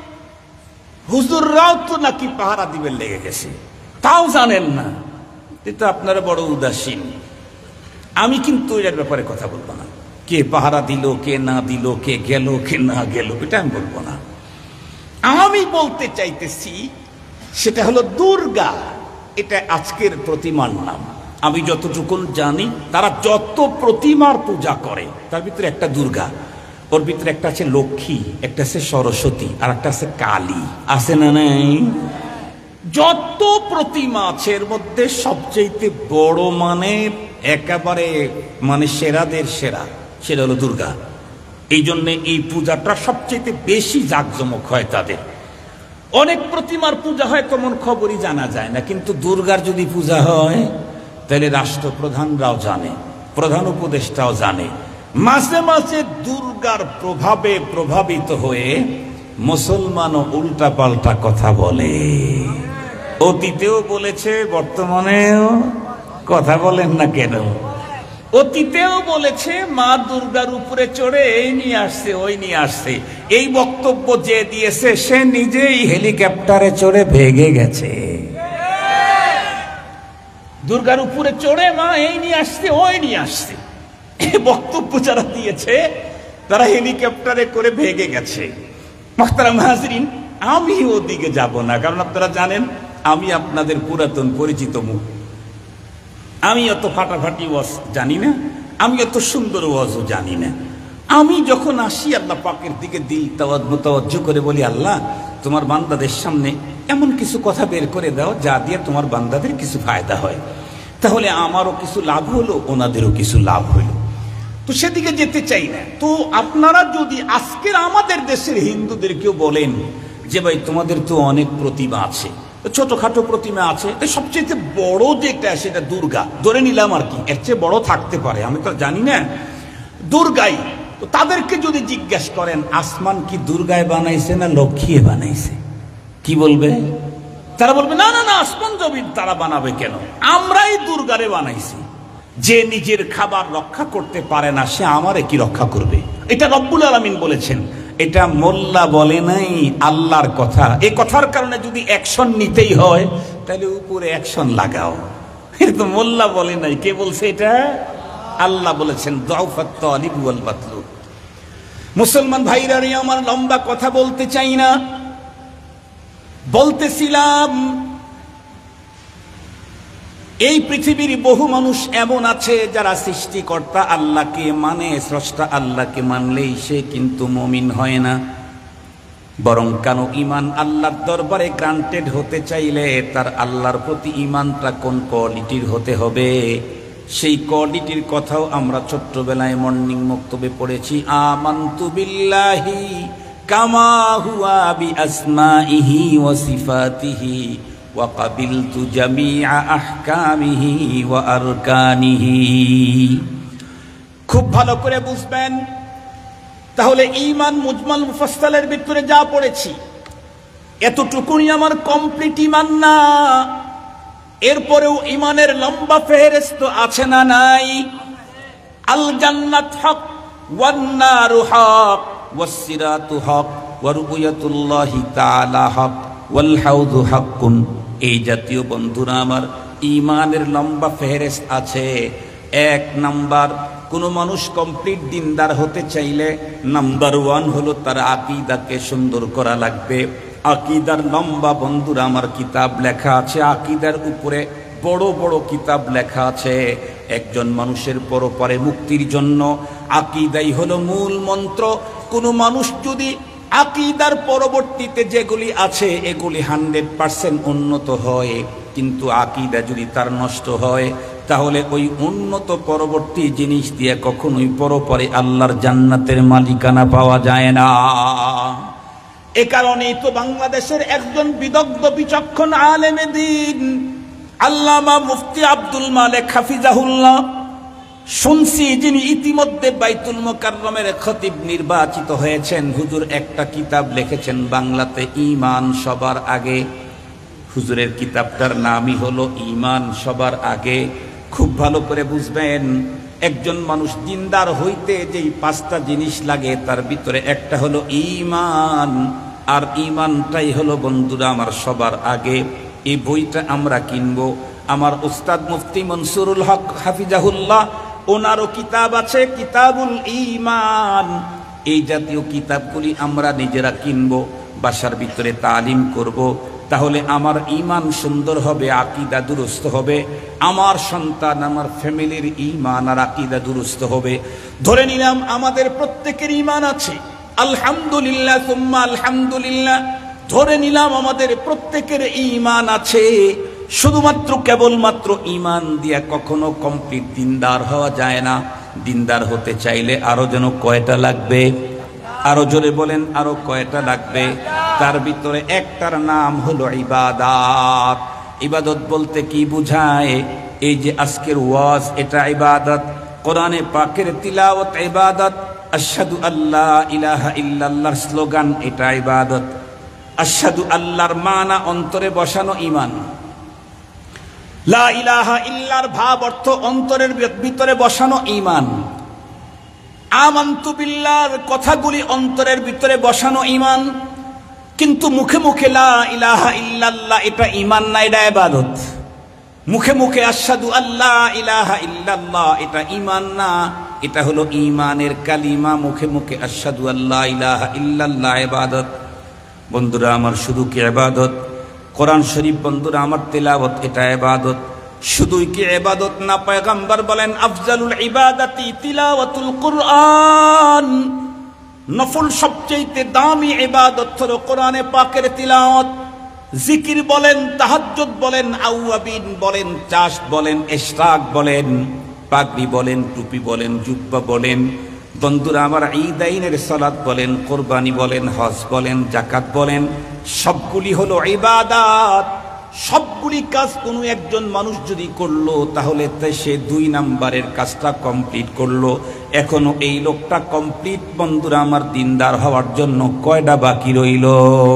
হুজুররাও তো নাকি পাহারা দিবেন লেগে গেছে, তাও জানেন না। এটা আপনারা বড় উদাসীন। আমি কিন্তু এর ব্যাপারে কথা বলবো না, কে পাহারা দিল, কে না দিল, কে গেল, কে না গেল, এটা আমি বলবো না। আমি বলতে চাইতেছি সেটা হলো দুর্গা। এটা আজকের প্রতিমার নাম। আমি যতটুকু জানি তারা যত প্রতিমার পূজা করে তার ভিতরে একটা দুর্গা, ওর ভিতরে একটা আছে লক্ষ্মী, একটা আছে সরস্বতী, আর একটা আছে কালী। আছে না নাই? যত প্রতিমা আছে এর মধ্যে সবচেয়ে বড় মানে একেবারে মানে সেরাদের সেরা, সেটা হলো দুর্গা। এই জন্য এই পূজাটা সবচেয়ে বেশি জাঁকজমক হয় তাদের। অনেক প্রতিমার পূজা হয় তেমন খবরই জানা যায় না, কিন্তু দুর্গার যদি পূজা হয় তাহলে রাষ্ট্রপ্রধানরাও জানে, প্রধান উপদেষ্টাও জানে। মাঝে মাঝে দুর্গার প্রভাবে প্রভাবিত হয়ে মুসলমানও উল্টা পাল্টা কথা বলে। অতীতেও বলেছে, বর্তমানেও। কথা বলেন না কেন? অতীতেও বলেছে মা দুর্গার উপরে চড়ে এই নিয়ে আসছে, ওই নিয়ে আসছে। এই বক্তব্য যে দিয়েছে সে নিজেই হেলিকপ্টারে চড়ে ভেগে গেছে। দুর্গার উপরে চড়ে মা এই নিয়ে আসছে, ওই নিয়ে আসছে, এই বক্তব্য যারা দিয়েছে তারা হেলিকপ্টারে করে ভেগে গেছে। মুহতারাম হাজরিন, আমি ওদিকে যাব না, কারণ আপনারা জানেন আমি আপনাদের পুরাতন পরিচিত মুখ। আমি অত ফাটাফাটি ওয়াজ জানি না, আমি অত সুন্দর ওয়াজও জানি না। আমি যখন আসি আল্লাহ পাকের দিকে দিল তাওয়াজ্জু করে বলি, আল্লাহ তোমার বান্দাদের সামনে এমন কিছু কথা বের করে দাও যা দিয়ে তোমার বান্দাদের কিছু ফায়দা হয়, তাহলে আমারও কিছু লাভ হলো, ওনাদেরও কিছু লাভ হলো। তো সেদিকে যেতে চাই না। তো আপনারা যদি আজকের আমাদের দেশের হিন্দুদেরকেও বলেন যে ভাই তোমাদের তো অনেক প্রতিমা আছে, ছোটখাটো প্রতিমা আছে, সবচেয়ে বড় যেটা সেটা দুর্গা ধরে নিলাম আর কি, এর চেয়ে বড় থাকতে পারে, আমি তো জানি না, দুর্গাই। তো তাদেরকে যদি জিজ্ঞেস করেন আসমান কি দুর্গায় বানাইছে না লক্ষ্মী বানাইছে, কি বলবে? তারা বলবে না না না, আসমান জমিন তারা বানাবে কেন, আমরাই দুর্গারে বানাইছি। যে নিজের খাবার রক্ষা করতে পারে না সে আমারে কি রক্ষা করবে? এটা রব্বুল আলামিন বলেছেন, এটা মোল্লা বলে নাই, আল্লাহর কথা। এই কথার কারণে যদি অ্যাকশন নিতেই হয় তাহলে উপরে অ্যাকশন লাগাও। এটা তো মোল্লা বলে নাই, কে বলছে? এটা আল্লাহ বলেছেন। দাউফাত তালিব ওয়াল মাতলুব। মুসলমান ভাইরা, আমার লম্বা কথা বলতে চাই না, বলতেছিলাম এই পৃথিবীর বহু মানুষ এমন আছে যারা সৃষ্টিকর্তা আল্লাহকে মানে, স্রষ্টা আল্লাহকে মানলেই সে কিন্তু মুমিন হয় না। বরং কেন ঈমান আল্লাহর দরবারে গ্রান্টেড হতে চাইলে তার আল্লাহর প্রতি ঈমানটা কোন কোয়ালিটির হতে হবে, সেই কোয়ালিটির কথাও আমরা ছোট্টবেলায় মর্নিং মক্তবে পড়েছি। আমানতু বিল্লাহি কামা হুয়া বিআসমাইহি ওয়া সিফাতিহি ওয়া কাবিলতু জামিআ আহকামিহি ওয়া আরকানিহি। খুব ভালো করে বুঝবেন। তাহলে ঈমান মুজমাল মুফাসসালের ভিতরে যা পড়েছি এতটুকুই আমার কমপ্লিট ঈমান না। এরপরেও ঈমানের লম্বা ফেরেশত আছে না নাই? আল জান্নাত হক, ওয়ান নারু হক, ওয়াস সিরাতু হক, ওয়া রুয়াতুল্লাহি তাআলা হক, ওয়াল হাউযু হাক্কুন। এই জাতীয় বন্ধুরা আমার ঈমানের লম্বা ফেরেশত আছে। এক নাম্বার, কোন মানুষ কমপ্লিট দিনদার হতে চাইলে নাম্বার 1 হলো তার আকীদাকে সুন্দর করা লাগবে। আকীদার লম্বা বন্ধুরা আমার কিতাব লেখা আছে, আকীদার উপরে বড় বড় কিতাব লেখা আছে। একজন মানুষের পরপারে মুক্তির জন্য আকীদাই হলো মূল মন্ত্র। কোন মানুষ যদি আকীদার পরবর্তীতে যেগুলি আছে এগুলি 100% উন্নত হয়, কিন্তু আকীদা যদি তার নষ্ট হয় তাহলে ওই উন্নত পরবর্তী জিনিস দিয়ে কখনোই পরপরে আল্লাহর জান্নাতের মালিকানা পাওয়া যায় না। এ কারণেই তো বাংলাদেশের একজন বিদগ্ধ বিচক্ষণ আলেমে দ্বীন আল্লামা মুফতি আব্দুল মালেক হাফিজাহুল্লাহ, শুনছি যিনি ইতিমধ্যে বাইতুল মুকাররমের খতিব নির্বাচিত হয়েছেন, হুজুর একটা কিতাব লিখেছেন বাংলাতে, ঈমান সবার আগে। হুজুরের কিতাবটার নামই হলো ঈমান সবার আগে। খুব ভালো করে বুঝবেন, একজন মানুষ দিনদার হইতে যেই 5টা জিনিস লাগে তার ভিতরে একটা হলো ঈমান, আর ঈমানটাই হলো বন্ধুরা আমার সবার আগে। এই বইটা আমরা কিনবো। আমার উস্তাদ মুফতি মনসুরুল হক হাফিজাহুল্লাহ, ওনারও কিতাব আছে কিতাবুল ঈমান। এই জাতীয় কিতাবগুলি আমরা নিজেরা কিনবো, বাসার ভিতরে তালিম করব। তাহলে আমার ঈমান সুন্দর হবে, আকীদা দুরুস্ত হবে, আমার সন্তান আমার ফ্যামিলির ঈমান আর আকীদা দুরুস্ত হবে। ধরে নিলাম আমাদের প্রত্যেকের ঈমান আছে, আলহামদুলিল্লাহ সুম্মা আলহামদুলিল্লাহ। ধরে নিলাম আমাদের প্রত্যেকের ঈমান আছে, শুধুমাত্র কেবলমাত্র ঈমান দিয়া কখনো কমপ্লিট দিনদার হওয়া যায় না। দিনদার হতে চাইলে আরো যেন কয়টা লাগবে? আরো জোরে বলেন, আরো কয়টা লাগবে? তার ভিতরে একটার নাম হলো ইবাদত। ইবাদত বলতে কি বুঝায়? এই যে আজকের ওয়াজ, এটা ইবাদত। কোরআনে পাকের তিলাওয়াত ইবাদত। আশহাদু আল্লা ইলাহা ইল্লাল্লাহর স্লোগান, এটা ইবাদত। আশহাদু আল্লাহর মানা অন্তরে বসানো ঈমান। লা ইলাহা ইল্লার ভাব অর্থ অন্তরের ভিতরে বসানো ঈমান। আমানতু বিল্লাহর কথাগুলি অন্তরের ভিতরে বসানো ঈমান। কিন্তু মুখে মুখে লা ইলাহা ইল্লাল্লাহ এটা ঈমান না, এটা ইবাদত। মুখে মুখে আশহাদু আল্লা ইলাহা ইল্লাল্লাহ এটা ঈমান না, এটা হলো ঈমানের কালিমা। মুখে মুখে আশহাদু আল্লা ইলাহা ইল্লাল্লাহ ইবাদত। বন্ধুরা আমার, শুধু কি ইবাদত? কোরআন শরীফ বন্ধুরা আমার তেলাওয়াত, এটা ইবাদত। শুধুই কি ইবাদত না, পয়গম্বর বলেন আফজালুল ইবাদাতি তিলাওয়াতুল কুরআন। নফল সবচেয়ে দামি ইবাদত হলো কোরআনে পাকের তিলাওয়াত। জিকির বলেন, তাহাজ্জুদ বলেন, আওয়াবিন বলেন, চাষ বলেন, ইশরাক বলেন, পাগড়ি বলেন, টুপি বলেন, জুব্বা বলেন, বন্ধুরা আমার ঈদাইনের সালাত বলেন, কোরবানি বলেন, হজ বলেন, যাকাত বলেন, সবগুলি হলো ইবাদত। সবগুলি কাজ কোনো একজন মানুষ যদি করলো তাহলে সে 2 নাম্বারের কাজটা কমপ্লিট করলো। এখনো এই লোকটা কমপ্লিট বন্ধুরা আমার দিনদার হওয়ার জন্য কয়টা বাকি রইল?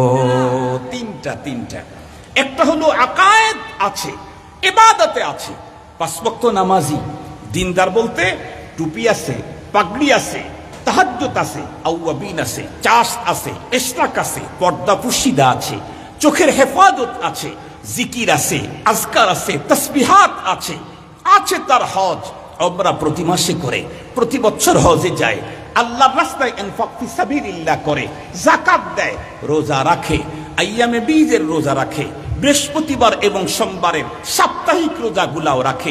3টা। একটা হলো আকায়েদ আছে, ইবাদতে আছে, 5 ওয়াক্ত নামাজি, দিনদার বলতে টুপি আছে, পাগড়ি আছে, তাহাজ্জুদ আছে, আউয়াবিন আছে, চাষ আছে, ইশরাক আছে, পর্দা পুশিদা আছে, চোখের হেফাজত আছে, জিকির আছে, আজকার আছে, তাসবিহাত আছে, আছে তার হজ, ওমরা প্রতি মাসে করে, প্রতি বছর হজে যায়, আল্লাহর রাস্তায় ইনফাক ফি সাবিলিল্লাহ করে, যাকাত দেয়, রোজা রাখে, আইয়ামে বীজের রোজা রাখে, বৃহস্পতিবার এবং সোমবারের সাপ্তাহিক রোজাগুলাও রাখে।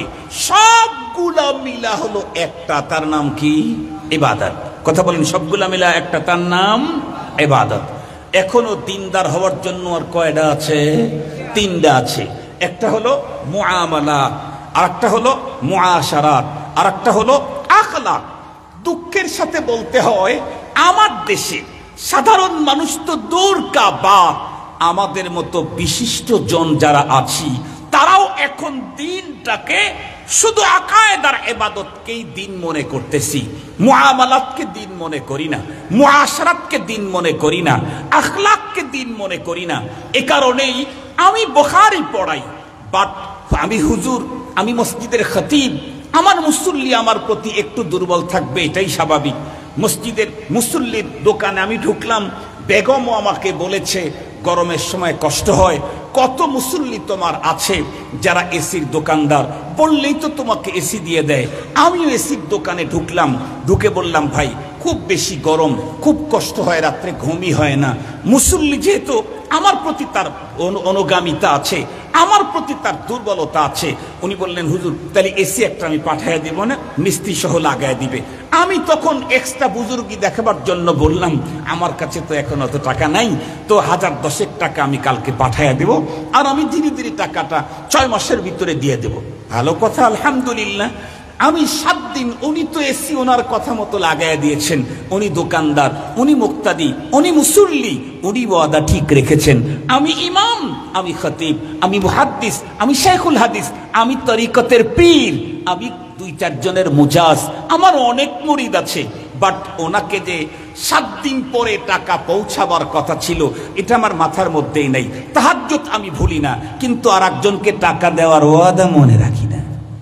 সবগুলা মিলা হলো একটা, তার নাম কি? ইবাদত। কথা বলেন, সবগুলা মিলা একটা, তার নাম ইবাদত। এখনো দিনদার হওয়ার জন্য আর কয়টা আছে? তিনটা আছে। একটা হলো মুআমালাত, আরেকটা হলো মুআশারাত, আরেকটা হলো আখলাক। দুঃখের সাথে বলতে হয়, আমার দেশে সাধারণ মানুষ তো দূর কা বাত, আমাদের মতো বিশিষ্ট জন যারা আছি তারাও এখন দিনটাকে শুধু আকায়েদার ইবাদতকেই দিন মনে করতেছি, মুআমালাতকে দিন মনে করি না, মুআশারাতকে দিন মনে করি না, আখলাককে দিন মনে করি না। এ কারণেই আমি বুখারী পড়াই, বাট আমি হুজুর, আমি মসজিদের খতিব, আমার মুসল্লি আমার প্রতি একটু দুর্বল থাকবে, এটাই স্বাভাবিক। মসজিদের মুসল্লির দোকানে আমি ঢুকলাম, বেগমও আমাকে বলেছে গরমের সময় কষ্ট হয়। কত মুসল্লি তোমার আছে যারা এসির দোকানদার, বললেই তো তোমাকে এসি দিয়ে দেয়। আমিও এসির দোকানে ঢুকলাম, ঢুকে বললাম ভাই খুব বেশি গরম, খুব কষ্ট হয়, রাত্রে ঘুমই হয় না। মুসল্লি যেহেতু আমার প্রতি তার অনুগামিতা আছে, আমার প্রতি তার দুর্বলতা আছে, উনি বললেন হুজুর তাহলে এসি একটা আমি পাঠাইয়া দিব না, মিস্ত্রি সহ লাগায় দিবে। আমি তখন এক্সট্রা বুজুর্গি দেখাবার জন্য বললাম আমার কাছে তো এখন অত টাকা নাই, তো 1010 টাকা আমি কালকে পাঠাইয়া দেব, আর আমি ধীরে ধীরে টাকাটা 6 মাসের ভিতরে দিয়ে দেব। ভালো কথা, আলহামদুলিল্লাহ। আমি 7 দিন, উনি তো এসি ওনার কথা মতো লাগাইয়া দিয়েছেন, উনি দোকানদার, উনি মুক্তাদি, উনি মুসল্লি, উনি ওয়াদা ঠিক রেখেছেন। আমি ইমাম, আমি খতিব, আমি মুহাদ্দিস, আমি শাইখুল হাদিস, আমি তরিকতের পীর, আমি 2-4 জনের মুজাজ, আমার অনেক মুরিদ আছে। বাট ওনাকে যে 7 দিন পরে টাকা পৌঁছাবার কথা ছিল এটা আমার মাথার মধ্যেই নাই। তাহাজ্জুদ আমি ভুলি না, কিন্তু আর একজনকে টাকা দেওয়ার ওয়াদা মনে রাখি না।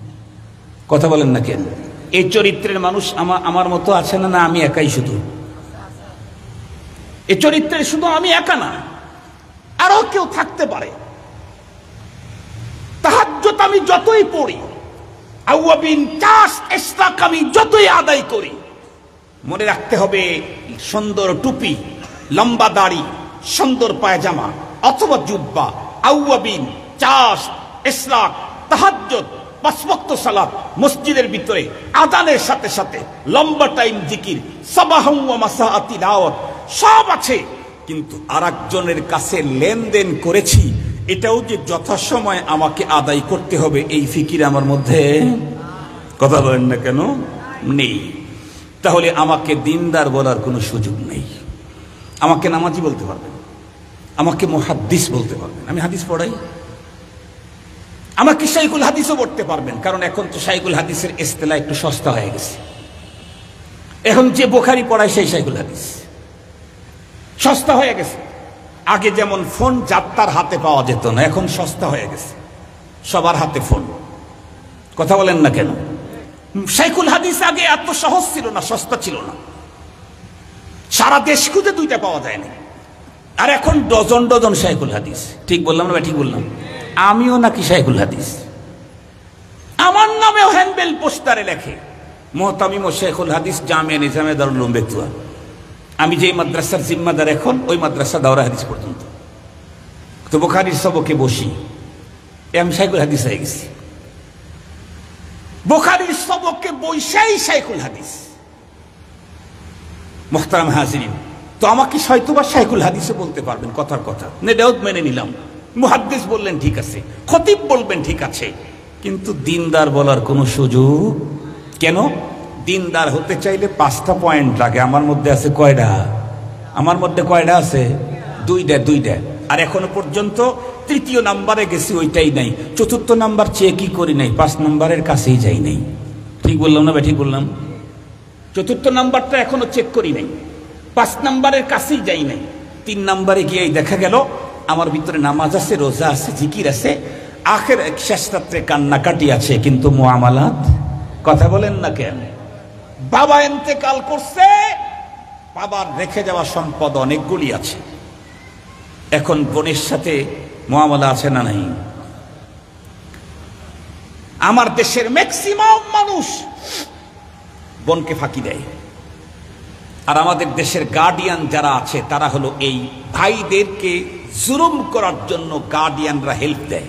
কথা বলেন না কেন? এই চরিত্রের মানুষ আমার মতো আছে না? না আমি একাই শুধু? এই চরিত্রের শুধু আমি একা না, আরো কেউ থাকতে পারে। তাহাজ্জুদ আমি যতই পড়ি, আওয়াবিন, চাষ, ইশরাক আমি যতই আদায় করি, মনে রাখতে হবে সুন্দর টুপি, লম্বা দাড়ি, সুন্দর পায়জামা অথবা জুব্বা, আওয়াবিন, চাষ, ইশরাক, তাহাজ্জুদ, 5 ওয়াক্ত সালাত, মসজিদের ভিতরে আযানের সাথে সাথে লম্বা টাইম জিকির, সাবাহুম ওয়া মাসাআ তিলাওয়াত সব আছে। কিন্তু আরেকজনের কাছে লেনদেন করেছি, এটাও যে যথাসময় আমাকে আদায় করতে হবে, এই ফিকির আমার মধ্যে, কথা বলেন না কেন, নেই। তাহলে আমাকে দিনদার বলার কোনো সুযোগ নেই। আমাকে নামাজি বলতে পারবেন, আমাকে মুহাদ্দিস বলতে পারবেন, আমি হাদিস পড়াই। আমাকে শাইখুল হাদিসও পড়তে পারবেন, কারণ এখন তো শাইখুল হাদিসের ইস্তেলাহ একটু সস্তা হয়ে গেছে। এখন যে বুখারী পড়ায় সেই শাইখুল হাদিস, সস্তা হয়ে গেছে। আগে যেমন ফোন যাত্রার হাতে পাওয়া যেত না, এখন সস্তা হয়ে গেছে, সবার হাতে ফোন। কথা বলেন না কেন? শাইখুল হাদিস আগে এত সহজ ছিল না, সস্তা ছিল না, সারা দেশ খুঁজে 2টা পাওয়া যায় না। আর এখন ডজন ডজন শাইখুল হাদিস। ঠিক বললাম না? ঠিক বললাম? আমিও নাকি শাইখুল হাদিস, আমার নামেও হ্যান্ডবেল পোস্টারে লেখে মুহতামিম ও শাইখুল হাদিস জামিয়া নিজামে দারুল উলুম বেতুয়া। আমি যেই মাদ্রাসার জিম্মাদার এখন, ওই মাদ্রাসা দাওরা হাদিস পর্যন্ত। তো বুখারীর সবকে বসি, আমি শাইখুল হাদিস হয়ে গেছি। বুখারীর সবকে বইসাই শাইখুল হাদিস। মুহতারাম হাজিরিন, তো আমাকে হয়তোবা শাইখুল হাদিসে বলতে পারবেন, কথার কথা এটাও মেনে নিলাম। মুহাদ্দিস বললেন ঠিক আছে, খতিব বলবেন ঠিক আছে, কিন্তু দিনদার বলার কোনো সুযোগ কেন? দিনদার হতে চাইলে 5টা পয়েন্ট লাগে। আমার মধ্যে আছে কয়টা? আমার মধ্যে কয়টা আছে? 2টা। আর এখনো পর্যন্ত 3য় নাম্বারে গেছি, ওইটাই নাই। 4র্থ নাম্বার চেকই করি নাই, 5 নাম্বারের কাছেই যাই নাই। ঠিক বললাম না? ঠিক বললাম? 4র্থ নাম্বারটা এখনো চেক করি নাই, 5 নাম্বারের কাছেই যাই নাই। 3 নাম্বারে গিয়ে দেখা গেল আমার ভিতরে নামাজ আছে, রোজা আছে, জিকির আছে, আখের শেষ রাত্রে কান্নাকাটি আছে, কিন্তু মুআমালাত, কথা বলেন না কেন? বাবা ইন্তেকাল করছে, বাবার রেখে যাওয়া সম্পদ অনেকগুলি আছে। এখন বোনের সাথে মুআমালা আছে না নাই? আমার দেশের ম্যাক্সিমাম মানুষ বোনকে ফাঁকি দেয়, আর আমাদের দেশের গার্ডিয়ান যারা আছে তারা হলো এই ভাইদেরকে জুলুম করার জন্য গার্ডিয়ানরা হেল্প দেয়।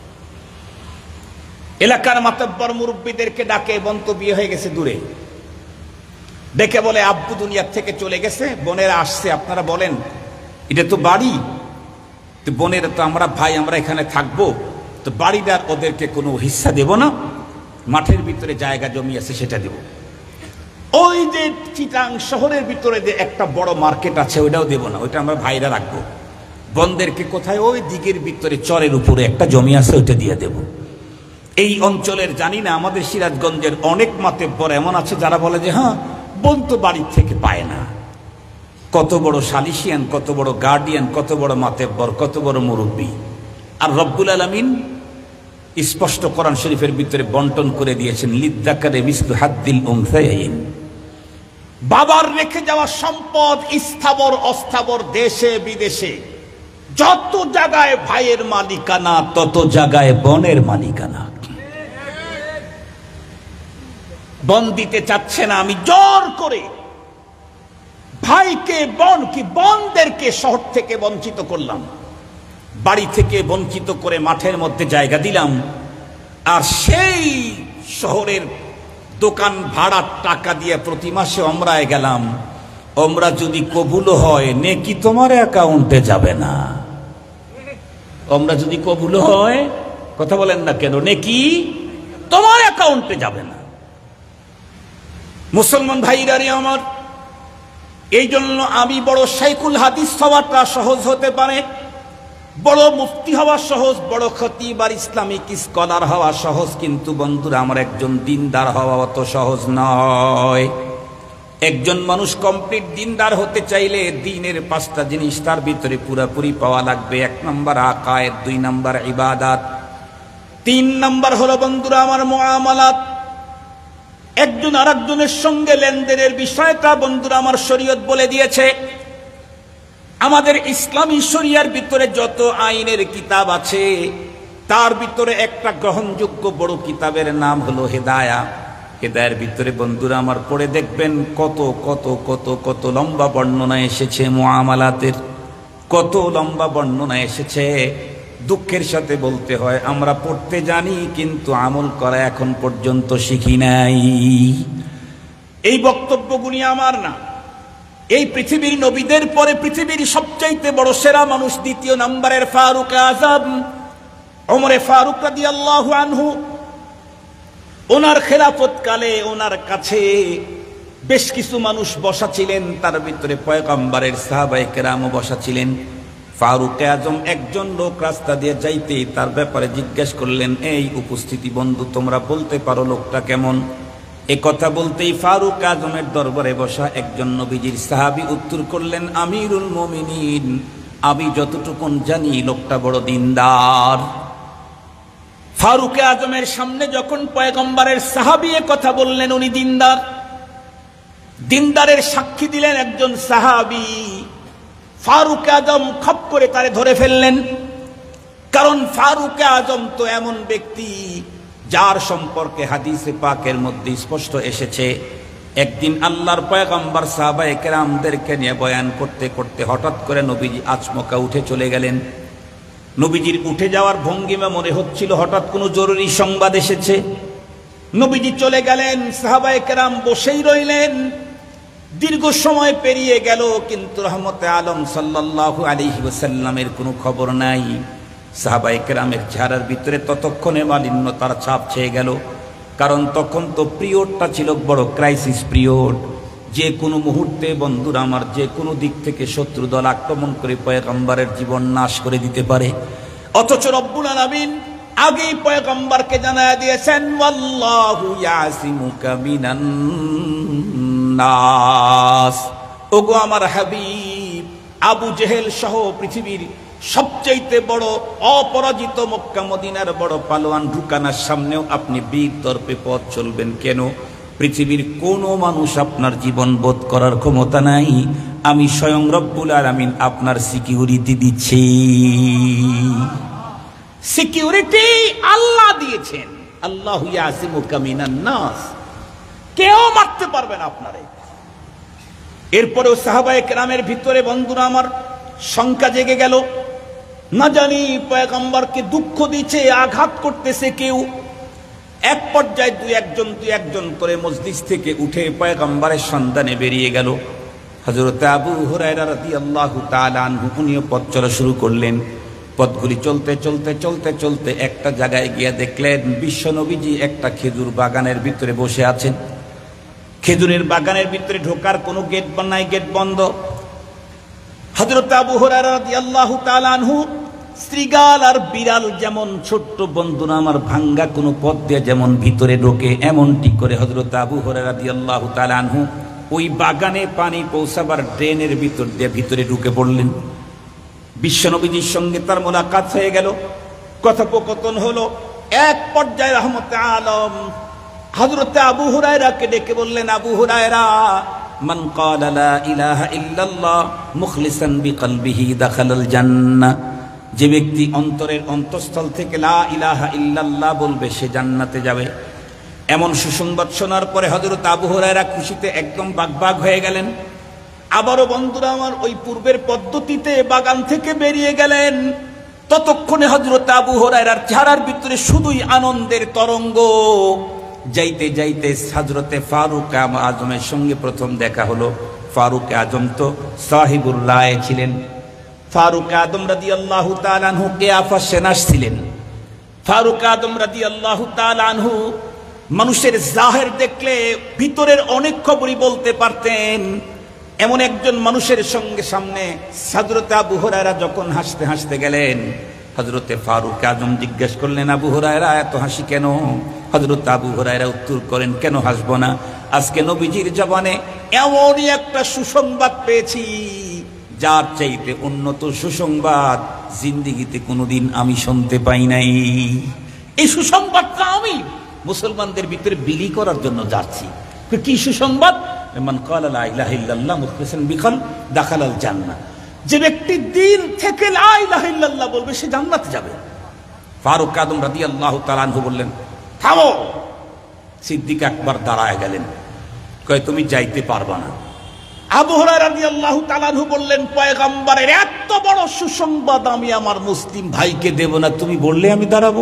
এলাকার মাতব্বর মুরব্বীদেরকে ডাকে, বোন তো বিয়ে হয়ে গেছে দূরে, ডেকে বলে আব্বু দুনিয়ার থেকে চলে গেছে, বোনেরা আসছে, আপনারা বলেন এটা তো বাড়ি, তো বোনেরা তো আমরা ভাই, আমরা এখানে থাকবো, তো বাড়িদার ওদেরকে কোনো হিস্সা দেব না, মাঠের ভিতরে জায়গা জমি আছে সেটা দেব। ওই যে চিটাং শহরের ভিতরে যে একটা বড় মার্কেট আছে ওইটাও দেব না, ওইটা আমরা ভাইরা রাখবো। বোনদেরকে কোথায়? ওই দিকের ভিতরে চরের উপরে একটা জমি আছে ওইটা দিয়ে দেব। এই অঞ্চলের জানি না, আমাদের সিরাজগঞ্জের অনেক মাতব্বর এমন আছে যারা বলে যে হ্যাঁ বোন তো বাড়ির থেকে পায় না। কত বড় সালিশিয়ান, কত বড় গার্ডিয়ান, কত বড় মাতব্বর, কত বড় মুরব্বী। আর রব্বুল আলামিন স্পষ্ট কোরআন শরীফের ভিতরে বন্টন করে দিয়েছেন, লিযযাকারি মিসলু হাদ্দিল উনসায়াইন। বাবার রেখে যাওয়া সম্পদ স্থাবর অস্থাবর দেশে বিদেশে যত জায়গায় ভাইয়ের মালিকানা তত জায়গায় বোনের মালিকানা। বোন দিতে চাচ্ছে না, আমি জোর করে ভাইকে বোনদেরকে শহর থেকে বঞ্চিত করলাম, বাড়ি থেকে বঞ্চিত করে মাঠের মধ্যে জায়গা দিলাম, আর সেই শহরের দোকান ভাড়ার টাকা দিয়ে প্রতি মাসে ওমরায় গেলাম। ওমরা যদি কবুল হয় নেকি তোমার অ্যাকাউন্টে যাবে না। ওমরা যদি কবুল হয়, কথা বলেন না কেন, নেকি তোমার অ্যাকাউন্টে যাবে না। মুসলমান ভাইরা রে আমার, এই জন্য আমি বড় শাইখুল হাদিস হওয়াটা সহজ হতে পারে, বড় মুফতি হওয়া সহজ, বড় খতিব আর ইসলামিক স্কলার হওয়া সহজ, কিন্তু বন্ধুরা আমার একজন দিনদার হওয়া অত সহজ নয়। একজন মানুষ কমপ্লিট দিনদার হতে চাইলে দিনের 5টা জিনিস তার ভিতরে পুরোপুরি পাওয়া লাগবে। 1 নম্বর আকায়েদ, 2 নম্বর ইবাদত, 3 নম্বর হলো বন্ধুরা আমার মুআমালাত। একজন আরেকজনের সঙ্গে লেনদেনের বিষয়টা বন্ধুরা আমার শরীয়ত বলে দিয়েছে। আমাদের ইসলামী শরিয়ার ভিতরে যত আইনের কিতাব আছে তার ভিতরে একটা গ্রহণযোগ্য বড় কিতাবের নাম হলো হেদায়া। হেদায়ের ভিতরে বন্ধুরা আমার পড়ে দেখবেন কত কত কত কত লম্বা বর্ণনা এসেছে মুআমালাতের, কত লম্বা বর্ণনা এসেছে। দুঃখের সাথে বলতে হয় আমরা পড়তে জানি কিন্তু আমল করা এখন পর্যন্ত শিখি নাই। এই বক্তব্যগুলি আমার না, এই পৃথিবীর নবীদের পরে পৃথিবীর সবচাইতে বড় সেরা মানুষ 2 নম্বরের ফারুক আযম ওমরে ফারুক রাদিয়াল্লাহু আনহু, ওনার খেলাফতকালে ওনার কাছে বেশ কিছু মানুষ বসা ছিলেন, তার ভিতরে পয়গম্বরের সাহাবায়ে কেরামও বসা ছিলেন। ফারুক আযম একজন লোক রাস্তা দিয়ে যাইতে তার ব্যাপারে জিজ্ঞেস করলেন, এই উপস্থিতি বন্ধু তোমরা বলতে পারো লোকটা কেমন? এ কথা বলতেই ফারুক আযমের দরবারে বসা একজন নবীজির সাহাবী উত্তর করলেন, আমিরুল মুমিনিন, আমি যতটুকুন জানি লোকটা বড় দিনদার। ফারুক আযমের সামনে যখন পয়গম্বরের সাহাবী এ কথা বললেন, উনি দিনদার, দিনদারের সাক্ষী দিলেন একজন সাহাবী। ফারুক আযম খপ করে তারে ধরে ফেললেন, কারণ ফারুক আযম তো এমন ব্যক্তি যার সম্পর্কে হাদিসে পাকের মধ্যে স্পষ্ট এসেছে, একদিন আল্লাহর পয়গম্বর সাহাবায়ে কেরামদেরকে নিয়ে বয়ান করতে করতে হঠাৎ করে নবীজি আচমকা উঠে চলে গেলেন। নবীজির উঠে যাওয়ার ভঙ্গিমা মনে হচ্ছিল হঠাৎ কোনো জরুরি সংবাদ এসেছে। নবীজি চলে গেলেন, সাহাবায়ে কেরাম বসেই রইলেন। দীর্ঘ সময় পেরিয়ে গেল কিন্তু রহমতে আলম সাল্লাল্লাহু আলাইহি ওয়াসাল্লামের কোনো খবর নাই। সাহাবায়ে কেরামের চেহারার ভিতরে ততক্ষণে মালিন্যতার ছাপ ছেয়ে গেল, কারণ তখন তো পিরিয়ডটা ছিল বড় ক্রাইসিস পিরিয়ড। যে কোনো মুহূর্তে বন্ধুরা আমার যে কোনো দিক থেকে শত্রু দল আক্রমণ করে পয়গম্বরের জীবন নাশ করে দিতে পারে। অথচ রব্বুল আলামিন আগেই পয়গম্বরকে জানায়া দিয়েছেন, ওয়াল্লাহু ইয়াসিমুকা মিনান নাস। ওগো আমার হাবিব, আবু জেহেল সহ পৃথিবীর সবচেয়ে বড় অপরাজিত মক্কা মদিনার বড় পালোয়ান ঢুকানার সামনেও আপনি বীর দর্পে পথ চলবেন কেন? পৃথিবীর কোনো মানুষ আপনার জীবন বোধ করার ক্ষমতা নাই, আমি স্বয়ং রব্বুল আলামিন আপনার সিকিউরিটি দিচ্ছি। সিকিউরিটি আল্লাহ দিয়েছেন। আল্লাহু ইয়াসিমুকা মিনান নাস, কেউ মারতে পারবে না আপনারে। এরপরেও সাহাবায়ে কেরামের ভিতরে বন্ধুরা আমার শঙ্কা জেগে গেল, না জানি পয়গম্বরকে দুঃখ দিচ্ছে, আঘাত করতেছে কেউ। এক পর্যায়ে দুই একজন করে মজলিস থেকে উঠে পয়গম্বরের সন্ধানে বেরিয়ে গেল। হযরত আবু হুরায়রা রাদিয়াল্লাহু তাআলা আনহু উনিও পথ চলা শুরু করলেন। পথগুলি চলতে চলতে চলতে চলতে একটা জায়গায় গিয়ে দেখলেন বিশ্বনবীজি একটা খেজুর বাগানের ভিতরে বসে আছেন। খেজুরের বাগানের ভিতরে ঢোকার কোনো গেট নাই, গেট বন্ধ। হযরত আবু হুরায়রা রাদিয়াল্লাহু তাআলা আনহু শ্রীগাল আর বিড়াল যেমন ছোট্ট বন্ধুরা আমার ভাঙ্গা কোনো পথ দিয়ে যেমন ভিতরে ঢোকে, এমনটি করে হযরত আবু হুরায়রা রাদিয়াল্লাহু তাআলা আনহু ওই বাগানে পানি পৌঁছাবার ড্রেনের ভিতর দিয়ে ভিতরে ঢুকে পড়লেন। বিশ্বনবীজির সঙ্গে তার মোলাকাত হয়ে গেল, কথোপকথন হলো। এক পর্যায়ে রহমতে আলম হযরত আবু হুরায়রাকে ডেকে বললেন, আবু হুরায়রা, মান ক্বালা লা ইলাহা ইল্লাল্লাহ মুখলিসান বিকলবিহি দাখালাল জান্নাহ, যে ব্যক্তি অন্তরের অন্তঃস্থল থেকে লা ইলাহা ইল্লাল্লাহ বলবে সে জান্নাতে যাবে। এমন সুসংবাদ শোনার পরে হযরত আবু হুরায়রা খুশিতে একদম বাগবাগ হয়ে গেলেন। আবারও বন্ধুরা আমার ওই পূর্বের পদ্ধতিতে বাগান থেকে বেরিয়ে গেলেন। ততক্ষণে হযরত আবু হুরায়রার চেহারার ভিতরে শুধুই আনন্দের তরঙ্গ। যাইতে যাইতে হযরতে ফারুক আজমের সঙ্গে প্রথম দেখা হলো। ফারুক আজম তো সাহিবুর রায় ছিলেন। ফারুক আদম রাদিয়াল্লাহু তাআলা আনহু কিয়াফা সেনাস ছিলেন। ফারুক আদম রাদিয়াল্লাহু তাআলা আনহু মানুষের জাহির দেখলে ভিতরের অনেক খবরই বলতে পারতেন। এমন একজন মানুষের সঙ্গে সামনে হযরত আবু হুরায়রা যখন হাসতে হাসতে গেলেন, হযরতে ফারুক আজম জিজ্ঞেস করলেন, আবু হুরায়রা এত হাসি কেন? হযরত আবু হুরায়রা উত্তর করেন, কেন হাসবো না? আজকে নবীজির জবানে এমনই একটা সুসংবাদ পেয়েছি, যার চাইতে উন্নত সুসংবাদ জিন্দেগিতে কোনোদিন আমি শুনতে পাই নাই। এই সুসংবাদটা আমি মুসলমানদের ভিতরে বিলি করার জন্য যাচ্ছি। কি সুসংবাদ? মান ক্বালা লা ইলাহা ইল্লাল্লাহ মুখলিসান বিকল দাখালাল জান্নাহ, যে ব্যক্তি দিল থেকে লা ইলাহা ইল্লাল্লাহ বলবে সে জান্নাতে যাবে। ফারুক আদম রাদিয়াল্লাহু তাআলা আনহু বললেন, থামো। সিদ্দিক আকবর দাঁড়ায় গেলেন, কয় তুমি যাইতে পারবা না। আবু হুরায়রা রাদিয়াল্লাহু তাআলা আনহু বললেন, পয়গম্বরের এত বড় সুসংবাদ আমি আমার মুসলিম ভাইকে দেব না, তুমি বললে আমি দাঁড়াবো?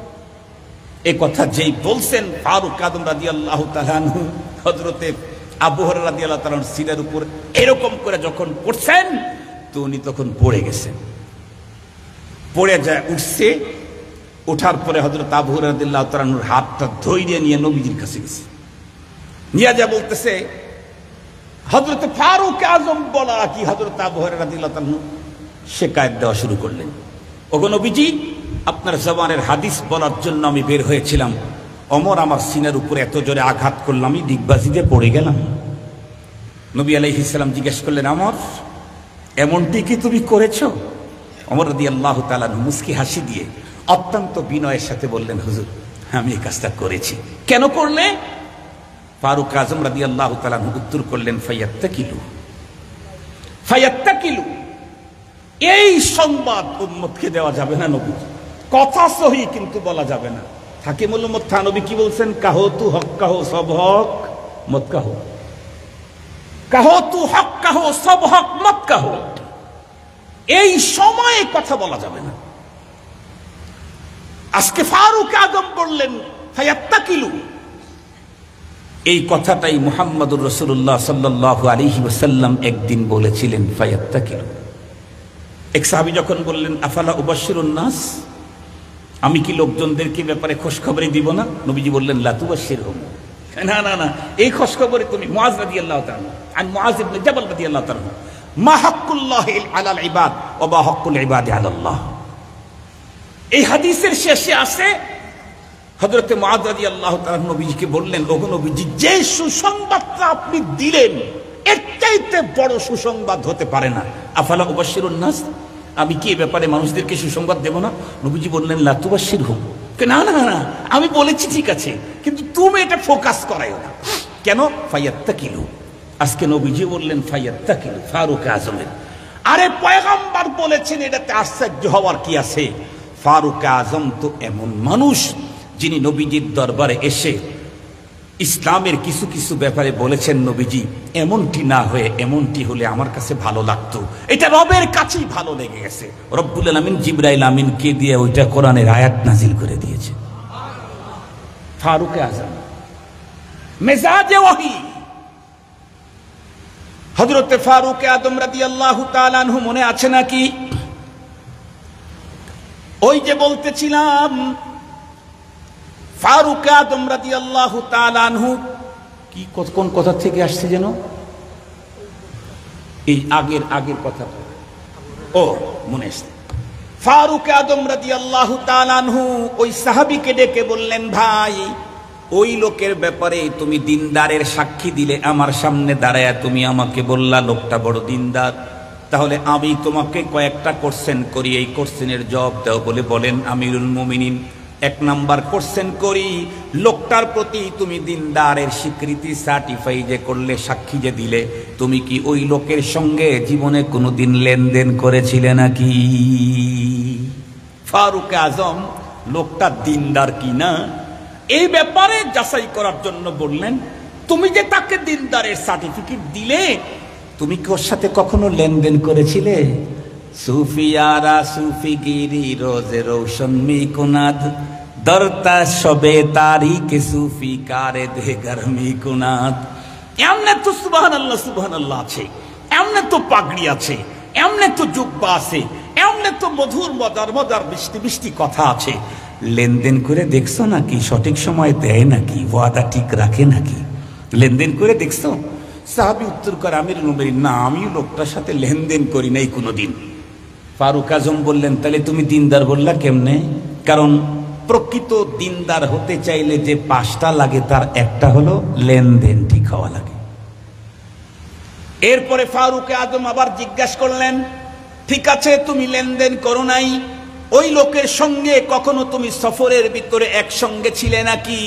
এই কথা যেই বলছেন ফারুক আদম রাদিয়াল্লাহু তাআলা আনহু হযরতে আবু হুরায়রা রাদিয়াল্লাহু তাআলা সিনার উপর এরকম করে যখন পড়ছেন, তো উনি তখন পড়ে গেছেন। পড়ে যায় উঠছে, ওঠার পরে হযরত আবু হুরায়রা রাদিয়াল্লাহু তাআলা আনহুর হাতটা ধইরে নিয়ে নবীজির কাছে গেছে। নিয়ে যা বলতেছে, হযরত ফারুক আজম বলা কি হযরত আবু হুরায়রা রাদিয়াল্লাহু তাআলা শিকায়েত দেওয়া শুরু করলেন, ওগো নবীজি, আপনার জবানের হাদিস বলার জন্য আমি বের হয়েছিলাম, ওমর আমার সিনার উপরে এত জোরে আঘাত করলাম, আমি ডিগবাজিতে পড়ে গেলাম। নবী আলাইহিস সালাম জিজ্ঞেস করলেন, ওমর এমনটি কি তুমি করেছো? ওমর রাদিয়াল্লাহু তাআলা মুস্কি হাসি দিয়ে অত্যন্ত বিনয়ের সাথে বললেন, হুজুর আমি এই কাজটা করেছি। কেন করলে? ফারুক আজম রাদিয়াল্লাহু তাআলা উত্তর করলেন, ফায়াত্তাকিলু, ফায়াত্তাকিলু, এই সংবাদ উম্মতকে দেওয়া যাবে না নবী, কথা সহি কিন্তু বলা যাবে না। হাকিমুল উম্মত থানবী কি বলছেন? কাহো তু হক কাহো সব হক মত কাহো, কাহো তু হক কাহো সব হক মত কাহো। এই সময়ে কথা বলা যাবে না। আজকে ফারুক আজম বললেন ফায়াত্তাকিলু, এই কথাটাই মুহাম্মদুর রাসূলুল্লাহ সাল্লাল্লাহু আলাইহি ওয়াসাল্লাম একদিন বলেছিলেন, ফায়াত্তাকিলু। এক সাহাবী যখন বললেন, আফালা উবাশশিরুন নাস, আমি কি লোকজনদেরকে ব্যাপারে খোঁজখবরি দিব না? নবীজি বললেন, লা তুবাশশিরহুম, না না না, এই খোঁজখবরি তুমি। মুআজ রাদিয়াল্লাহু তাআলা আন মুআজ ইবনে জাবাল রাদিয়াল্লাহু তাআলা, মা হাক্কুল্লাহি আলাল ইবাদ ওয়া মা হাক্কুল ইবাদি আলাল্লাহ। এই হাদিসের শেষে আছে হযরতে মুআজ রাদিয়াল্লাহু তাআলা নবীজিকে বললেন, ওগো নবীজি, যে সুসংবাদটা আপনি দিলেন এর চাইতে বড় সুসংবাদ হতে পারে না। আফালা উবাশশিরুন নাস, আমি কি এ ব্যাপারে মানুষদেরকে সুসংবাদ দেব না? নবীজি বললেন লা তুবাশশিরহুম, না না না, আমি বলেছি ঠিক আছে, কিন্তু তুমি এটা ফোকাস করাইও না। কেন? ফায়াত্তাকিলু। আজকে নবীজি বললেন ফায়াত্তাকিলু, ফারুক আজমের। আরে পয়গম্বর বলেছেন, এটাতে আশ্চর্য হওয়ার কি আছে? ফারুক আজম তো এমন মানুষ যিনি নবীজির দরবারে এসে ইসলামের কিছু কিছু ব্যাপারে বলেছেন, নবীজি এমনটি না হয়ে এমনটি হলে আমার কাছে ভালো লাগতো, এটা রবের কাছেই ভালো লেগে গেছে। রব্বুল আলামিন জিবরাইল আমিনকে দিয়ে ওইটা কোরআনের আয়াত নাজিল করে দিয়েছে। ফারুক আজম মেজাজে ওহী। হযরতে ফারুক আদম রাদিয়াল্লাহু তাআলা আনহু মনে আছে নাকি? ওই যে বলতেছিলাম ফারুক আদম রাদিয়াল্লাহু তাআলা আনহু কি কোন কথা থেকে আসছে যেন, এই আগের কথা। ও মনে আসছে। ফারুক আদম রাদিয়াল্লাহু তাআলা আনহু ওই সাহাবীকে ডেকে বললেন, ভাই ওই লোকের ব্যাপারে তুমি দিনদারের সাক্ষী দিলে, আমার সামনে দাঁড়ায়া তুমি আমাকে বললা লোকটা বড় দিনদার, তাহলে আমি তোমাকে কয়েকটা কোশ্চেন করি, এই কোশ্চেনের জবাব দাও বলে বলেন আমিরুল মুমিনিন। 1 নাম্বার কোশ্চেন করি, লোকটার প্রতি তুমি দিনদারের স্বীকৃতি সার্টিফাই যে করলে, সাক্ষী যে দিলে, তুমি কি ওই লোকের সঙ্গে জীবনে কোনোদিন লেনদেন করেছিলে নাকি? ফারুক আজম লোকটা দিনদার কিনা এই ব্যাপারে যাচাই করার জন্য বললেন, তুমি যে তাকে দিনদারের সার্টিফিকেট দিলে, তুমি কি ওর সাথে কখনো লেনদেন করেছিলে? সুফিয়ারা সুফিগিরি রোজে রোশন মি কুনাদ দরতা সবে তারিকে সুফি কারে দে গরমি কুনাদ। এমনে তো সুবহানাল্লাহ সুবহানাল্লাহ আছে, এমনে তো পাগড়ি আছে, এমনে তো জুব্বা আছে, এমনে তো মধুর মজার মজার মিষ্টি মিষ্টি কথা আছে। লেনদেন করে দেখছো নাকি? সঠিক সময় দেয় নাকি? ওয়াদা ঠিক রাখে নাকি? লেনদেন করে দেখছো? সাহাবী উত্তর করে আমিরুল মুমিনিন, না আমি লোকটার সাথে লেনদেন করি নাই কোনোদিন। ফারুক আজম বললেন, তাহলে তুমি দিনদার বললা কেমনে? কারণ প্রকৃত দিনদার হতে চাইলে যে 5টা লাগে তার একটা হলো লেনদেন ঠিক হওয়া লাগে। এরপরে ফারুক আজম আবার জিজ্ঞাসা করলেন, ঠিক আছে তুমি লেনদেন করো নাই, ওই লোকের সঙ্গে কখনো তুমি সফরের ভিতরে একসঙ্গে ছিলে নাকি?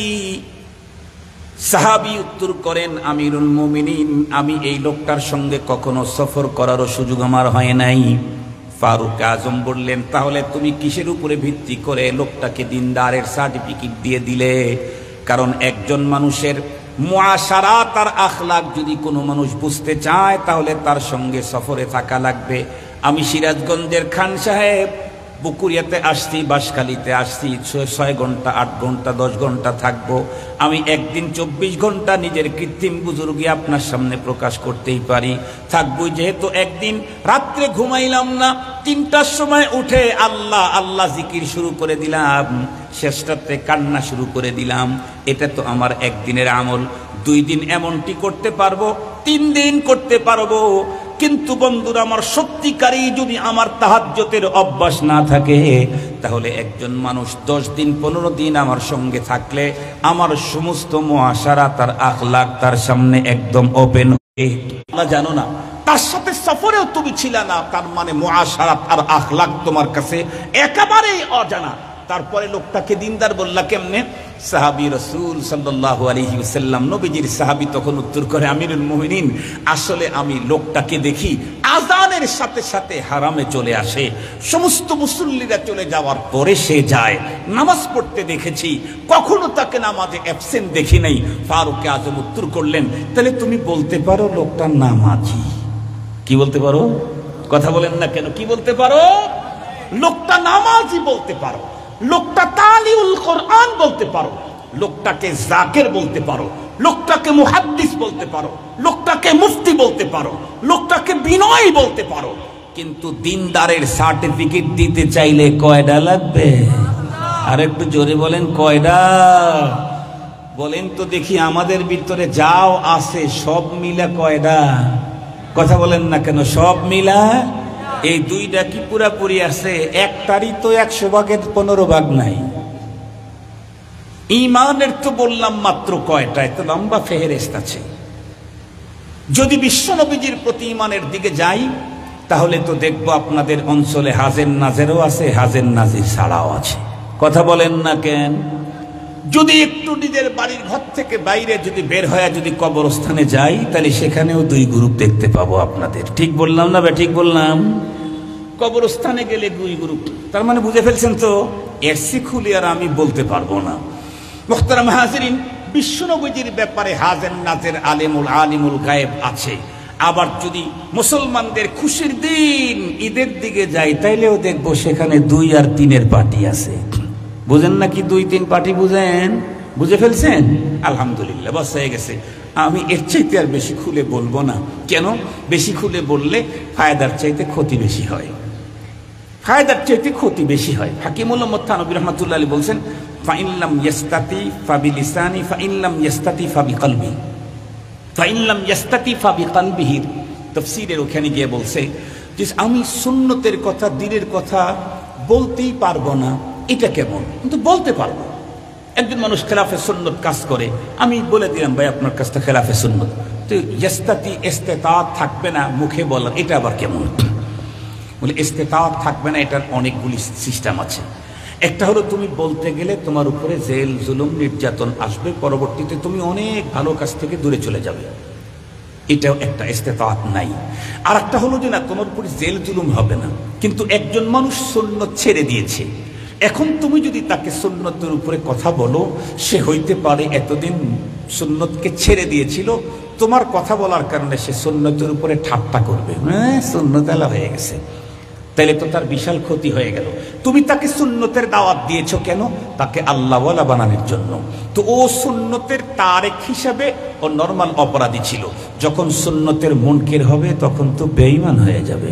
সাহাবী উত্তর করেন, আমিরুল মুমিনিন আমি এই লোকটার সঙ্গে কখনো সফর করারও সুযোগ আমার হয় নাই। ফারুক আজম বললেন, তাহলে তুমি কিসের উপরে ভিত্তি করে লোকটাকে দিনদারের সার্টিফিকেট দিয়ে দিলে? কারণ একজন মানুষের মুআশারাত আর আখলাক যদি কোনো মানুষ বুঝতে চায়, তাহলে তার সঙ্গে সফরে থাকা লাগবে। আমি সিরাজগঞ্জের খান সাহেব বুকুরিয়াতে আসছি, বাঁশখালীতে আসছি, 6 ঘন্টা 8 ঘন্টা 10 ঘন্টা থাকবো। আমি একদিন 24 ঘন্টা নিজের কৃত্রিম বুজুর্গি আপনার সামনে প্রকাশ করতেই পারি, থাকবো। যেহেতু একদিন রাত্রে ঘুমাইলাম না, 3টার সময় উঠে আল্লাহ আল্লাহ জিকির শুরু করে দিলাম, শেষটাতে কান্না শুরু করে দিলাম, এটা তো আমার একদিনের আমল। 2 দিন এমনটি করতে পারবো, 3 দিন করতে পারবো। কিন্তু বন্ধুরা আমার, সত্যিকারই যদি আমার তাহাজ্জুদের অভ্যাস না থাকে, তাহলে একজন মানুষ 10 দিন 15 দিন আমার সঙ্গে থাকলে আমার সমস্ত মুআশারাত আর আখলাক তার সামনে একদম ওপেন। তোমরা জানো না, তার সাথে সফরেও তুমি ছিলে না, তার মানে মুআশারাত আর আখলাক তোমার কাছে একেবারেই অজানা। তারপরে লোকটাকে দিনদার বললা কেমনে? সাহাবী রাসূল সাল্লাল্লাহু আলাইহি ওয়াসাল্লাম নবীজির সাহাবী তখন উত্তর করে, আমিরুল মুমিনিন আসলে আমি লোকটাকে দেখি আযানের সাথে সাথে হারামে চলে আসে, সমস্ত মুসল্লিরা চলে যাওয়ার পরে সে যায়, নামাজ পড়তে দেখেছি, কখনো তাকে নামাজে অ্যাবসেন্ট দেখি নাই। ফারুক আজম উত্তর করলেন, তাহলে তুমি বলতে পারো লোকটা নামাজি। কি বলতে পারো? কথা বলেন না কেন? কি বলতে পারো? লোকটা নামাজি বলতে পারো, লোকটা তালিউল কোরআন বলতে পারো, লোকটাকে জাকির বলতে পারো, লোকটাকে মুহাদ্দিস বলতে পারো, লোকটাকে মুফতি বলতে পারো, লোকটাকে বিনয়ী বলতে পারো। কিন্তু দিনদারের সার্টিফিকেট দিতে চাইলে কয়টা লাগবে? আর একটু জোরে বলেন, কয়টা? বলেন তো দেখি, আমাদের ভিতরে যাও আছে সব মিলা কয়টা? কথা বলেন না কেন? সব মিলা এই 2টা কি পুরাপুরি আছে? একটারই তো 100 ভাগের 15 ভাগ নাই। ইমানের তো বললাম মাত্র কয়টা, এত লম্বা ফেহেরেস্ত আছে। যদি বিশ্ব নবীজির প্রতি ইমানের দিকে যাই, তাহলে তো দেখবো আপনাদের অঞ্চলে হাজের নাজেরও আছে, হাজের নাজির ছাড়াও আছে। কথা বলেন না কেন? যদি একটু নিজের বাড়ির ঘর থেকে বাইরে যদি বের হয়ে যদি কবরস্থানে যাই, তাহলে সেখানেও দুই গ্রুপ দেখতে পাবো আপনাদের। ঠিক বললাম না? ঠিক বললাম? কবরস্থানে গেলে দুই গ্রুপ, তার মানে বুঝে ফেলছেন তো? এসি খুলে আর আমি বলতে পারবো না। মুহতারাম হাজিরিন, বিশ্বনবীর ব্যাপারে হাজের নাজের আলিমুল গায়েব আছে। আবার যদি মুসলমানদের খুশির দিন ঈদের দিকে যাই, তাইলেও দেখবো সেখানে 2 আর 3-এর পার্টি আছে। বুঝেন নাকি? 2-3 পার্টি বুঝেন? বুঝে ফেলছেন? আলহামদুলিল্লাহ, বাস হয়ে গেছে। আমি এর চাইতে আর বেশি খুলে বলবো না। কেন? বেশি খুলে বললে ফায়দার চাইতে ক্ষতি বেশি হয়। ফায়দার চাইতে ক্ষতি বেশি হয়। হাকিমুল উম্মত থানভী রাহমাতুল্লাহ আলাইহি বলছেন, ফাইন লাম ইয়াস্তাতি ফাবিলিসানি ফাইন লাম ইয়াস্তাতি ফাবিকলবি ফাইন লাম ইয়াস্তাতি ফাবিকলবিহি। তাফসীরের ওখানে গিয়ে বলছে যে আমি সুন্নতের কথা, দ্বীনের কথা বলতেই পারবো না, এটা কেমন? কিন্তু বলতে পারবো। একজন মানুষ খেলাফে সুন্নত কাজ করে, আমি বলে দিলাম ভাই আপনার কাজটা খেলাফে সুন্নত, তো ইস্তাতি ইস্তেতাত থাকবে না মুখে বলার, এটা আবার কেমন? বলে ইস্তেতাত থাকবে না, এটার অনেকগুলি সিস্টেম আছে। একটা হলো তুমি বলতে গেলে তোমার উপরে জেল জুলুম নির্যাতন আসবে, পরবর্তীতে তুমি অনেক ভালো কাজ থেকে দূরে চলে যাবে, এটাও একটা ইস্তেতাত নাই। আর একটা হলো যে না, তোমার উপরে জেল জুলুম হবে না, কিন্তু একজন মানুষ সুন্নত ছেড়ে দিয়েছে, এখন তুমি যদি তাকে সুন্নতের উপরে কথা বলো, সে হইতে পারে এতদিন সুন্নতকে ছেড়ে দিয়েছিল, তোমার কথা বলার কারণে সে সুন্নতের উপরে ঠাট্টা করবে, হ্যাঁ সুন্নত আলা হয়ে গেছে, তাইলে তো তার বিশাল ক্ষতি হয়ে গেল। তুমি তাকে সুন্নতের দাওয়াত দিয়েছো কেন? তাকে আল্লাহওয়ালা বানানোর জন্য। তো ও সুন্নতের তারেক হিসাবে ও নরমাল অপরাধী ছিল, যখন সুন্নতের মুনকির হবে তখন তো বেঈমান হয়ে যাবে।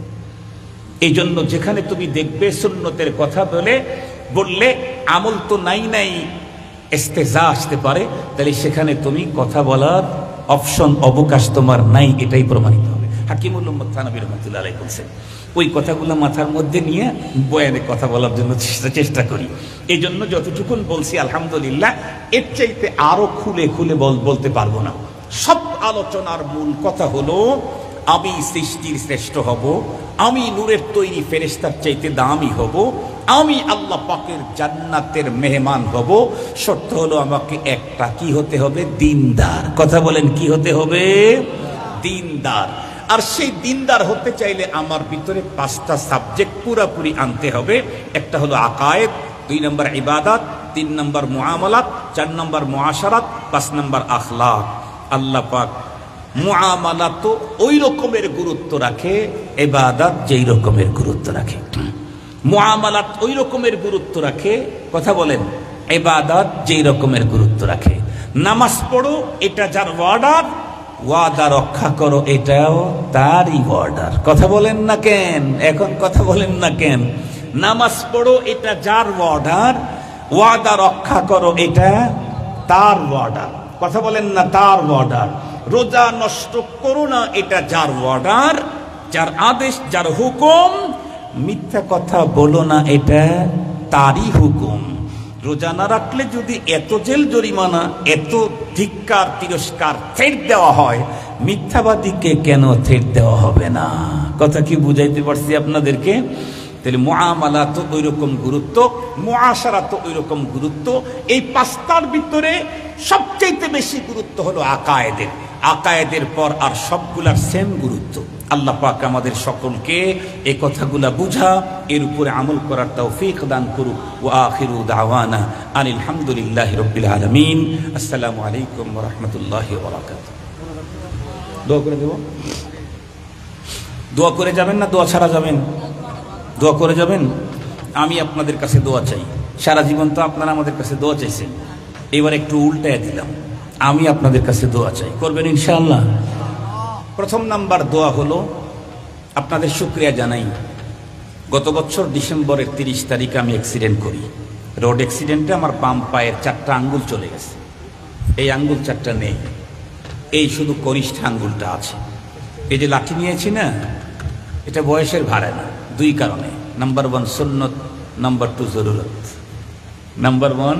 এই জন্য যেখানে তুমি দেখবে সুন্নতের কথা বললে আমল তো নাই ইস্তেজা আসতে পারে, তাহলে সেখানে তুমি কথা বলার অপশন, অবকাশ তোমার নাই, এটাই প্রমাণিত হবে। হাকিমুল উম্মত থানভী রাহমাতুল্লাহ আলাইহি বলছেন, ওই কথাগুলো মাথার মধ্যে নিয়ে বয়ানে কথা বলার জন্য চেষ্টা করি। এই জন্য যতটুকুন বলছি আলহামদুলিল্লাহ, এর চাইতে আরো খুলে বলতে পারবো না। সব আলোচনার মূল কথা হলো আমি সৃষ্টির শ্রেষ্ঠ হব, আমি নূরের তৈরি ফেরেশতার চাইতে দামি হব, আমি আল্লাহ পাকের জান্নাতের মেহমান হব। শর্ত হলো আমাকে একটা, কি হতে হবে? দিনদার। কথা বলেন, কি হতে হবে? দিনদার। আর সেই দিনদার হতে চাইলে আমার ভিতরে 5টা সাবজেক্ট পুরাপুরি আনতে হবে। একটা হলো আকায়েদ, 2 নম্বর ইবাদত, 3 নম্বর মুআমালাত, 4 নম্বর মুআশারাত, 5 নম্বর আখলাক। আল্লাহ পাক মুআমালাত তো ওই রকমের গুরুত্ব রাখে, ইবাদত যেই রকমের গুরুত্ব রাখে। মুআমালাত ওই রকমের গুরুত্ব রাখে, কথা বলেন, ইবাদত যেই রকমের গুরুত্ব রাখে। নামাজ পড়ো, এটা যার অর্ডার, ওয়াদা রক্ষা করো, এটাও তারই অর্ডার। কথা বলেন না কেন? এখন কথা বলেন না কেন? নামাজ পড়ো, এটা যার অর্ডার, ওয়াদা রক্ষা করো, এটা তার অর্ডার। কথা বলেন না? তার অর্ডার। রোজা নষ্ট করো না, এটা যার অর্ডার, যার আদেশ, যার হুকুম। মিথ্যা কথা বলো না, এটা তারই হুকুম। রোজা না রাখলে যদি এত জেল জরিমানা, এত ধিক্কার, তিরস্কার, থ্রেট দেওয়া হয়, মিথ্যাবাদীকে কেন থ্রেট দেওয়া হবে না? কথা কি বুঝাইতে পারছি আপনাদেরকে? তাহলে মুআমালা তো ওই রকম গুরুত্ব, মুআশারা তো ওই রকম গুরুত্ব। এই 5টার ভিতরে সবচেয়ে বেশি গুরুত্ব হলো আকায়েদের। আকায়েদের পর আর সবগুলার সেম গুরুত্ব। আল্লাহ পাক আমাদের সকলকে এই কথাগুলা বুঝা, এর উপরে আমল করার তৌফিক দান করুক। ওয়া আখিরু দাওয়ানা আনিল হামদুলিল্লাহি রাব্বিল আলামিন। আসসালামু আলাইকুম ওয়া রাহমাতুল্লাহি ওয়া বারাকাতুহু। দোয়া করে দেব? দোয়া করে যাবেন না দোয়া ছাড়া যাবেন? দোয়া করে যাবেন। আমি আপনাদের কাছে দোয়া চাই। সারা জীবন তো আপনারা আমাদের কাছে দোয়া চাইছেন, এবার একটু উল্টায় দিলাম, আমি আপনাদের কাছে দোয়া চাই। করবেন ইনশাআল্লাহ? প্রথম নাম্বার দোয়া হলো, আপনাদের শুকরিয়া জানাই, গত বছর ডিসেম্বরের 30 তারিখে আমি অ্যাক্সিডেন্ট করি। রোড অ্যাক্সিডেন্টে আমার বাম পায়ের 4টা আঙ্গুল চলে গেছে। এই আঙ্গুল 4টা নেই, এই শুধু কনিষ্ঠ আঙ্গুলটা আছে। এই যে লাঠি নিয়েছি না, এটা বয়সের ভাড়া না, 2 কারণে। নাম্বার 1 সুন্নত, নাম্বার 2 জরুরত। নাম্বার 1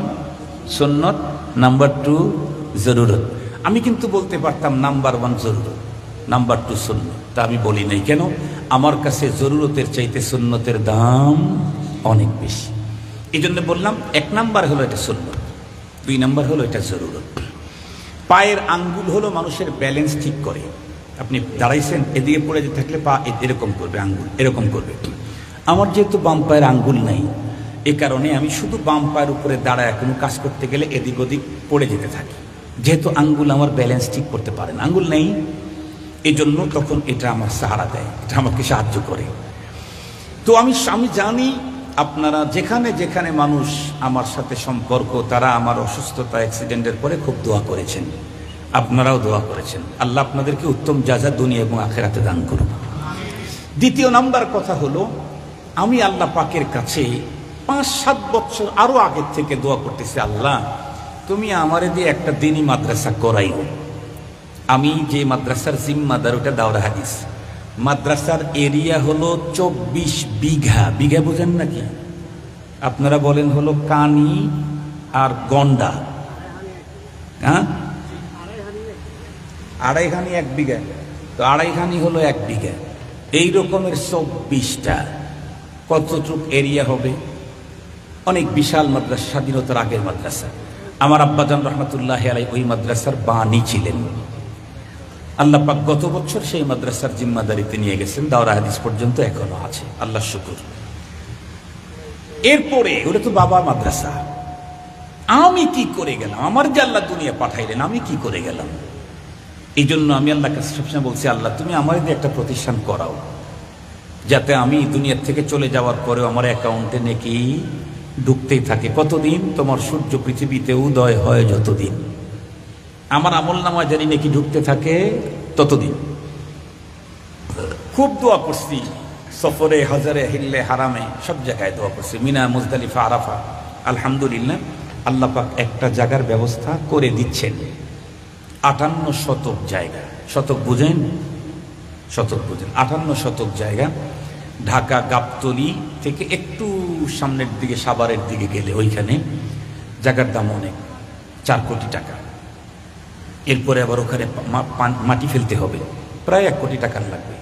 সুন্নত, নাম্বার 2 জরুরত। আমি কিন্তু বলতে পারতাম নাম্বার 1 জরুরত, নাম্বার 2 সুন্নত। তা আমি বলি নাই কেন, আমার কাছে জরুরতের চাইতে সুন্নতের দাম অনেক বেশি। এই জন্য বললাম 1 নাম্বার হলো এটা সুন্নত, 2 নাম্বার হলো এটা জরুরত। পায়ের আঙ্গুল হলো মানুষের ব্যালেন্স ঠিক করে। আপনি দাঁড়াইছেন, এদিকে পড়ে যেতে থাকলে পা এরকম করবে, আঙ্গুল এরকম করবে। আমার যেহেতু বাম পায়ের আঙ্গুল নাই, এ কারণে আমি শুধু বাম পায়ের উপরে দাঁড়ায় কোনো কাজ করতে গেলে এদিক ওদিক পড়ে যেতে থাকি, যেহেতু আঙ্গুল আমার ব্যালেন্স ঠিক করতে পারে না, আঙ্গুল নেই। এই জন্য তখন এটা আমার সাহারা দেয়, এটা আমাকে সাহায্য করে। তো আমি জানি আপনারা যেখানে যেখানে মানুষ আমার সাথে সম্পর্ক, তারা আমার অসুস্থতা অ্যাক্সিডেন্টের পরে খুব দোয়া করেছেন, আপনারাও দোয়া করেছেন। আল্লাহ আপনাদেরকে উত্তম জাযা দুনিয়া এবং আখিরাতে দান করুন। দ্বিতীয় নাম্বার কথা হলো, আমি আল্লাহ পাকের কাছে 5-7 বছর আরো আগের থেকে দোয়া করতেছি, আল্লাহ তুমি আমারে দিয়ে একটা দ্বীনি মাদ্রাসা করাইও। আমি যে মাদ্রাসার জিম্মাদার, ওটা দাওরা হাদিস মাদ্রাসার এরিয়া হলো 24 বিঘা। বিঘা বোঝেন নাকি? আপনারা বলেন হলো কানি আর গন্ডা। হ্যাঁ, 2.5 খানি 1 বিঘা, তো 2.5 খানি হলো 1 বিঘা। এই রকমের 24টা, কতটুক এরিয়া হবে? অনেক বিশাল মাদ্রাসা, স্বাধীনতার আগের মাদ্রাসা। আমার আব্বাজান রহমতুল্লাহ আলাই ওই মাদ্রাসার বাণী ছিলেন। আল্লাহ পাক গত বছর সেই মাদ্রাসার জিম্মাদারিতে নিয়ে গেছেন, দাওরা হাদিস পর্যন্ত এখনো আছে, আল্লাহ শুকুর। এরপরে ওটা তো বাবা মাদ্রাসা, আমি কি করে গেলাম? আমার যে আল্লাহ দুনিয়া পাঠাইলেন, আমি কি করে গেলাম? এই জন্য আমি আল্লাহর কাছে সবসময় বলছি, আল্লাহ তুমি আমার দিয়ে একটা প্রতিষ্ঠান করাও, যাতে আমি দুনিয়ার থেকে চলে যাওয়ার পরেও আমার অ্যাকাউন্টে নাকি ঢুকতেই থাকে। কতদিন? তোমার সূর্য পৃথিবীতে উদয় হয় যতদিন, আমার আমল নামা জানি নাকি ঢুকতে থাকে ততদিন। খুব দোয়া করছি, সফরে, হজরে, হিল্লে, হারামে, সব জায়গায় দোয়া করছি, মিনা, মুজদালিফা, আরাফা। আলহামদুলিল্লাহ আল্লাহ পাক একটা জায়গার ব্যবস্থা করে দিচ্ছেন। 58 শতক জায়গা, শতক বুঝেন? শতক বুঝেন? 58 শতক জায়গা, ঢাকা গাবতলী থেকে একটু সামনের দিকে সাভারের দিকে গেলে ওইখানে জায়গার দাম অনেক, 4 কোটি টাকা। এরপরে আবার ওখানে মাটি ফেলতে হবে, প্রায় 1 কোটি টাকার লাগবে।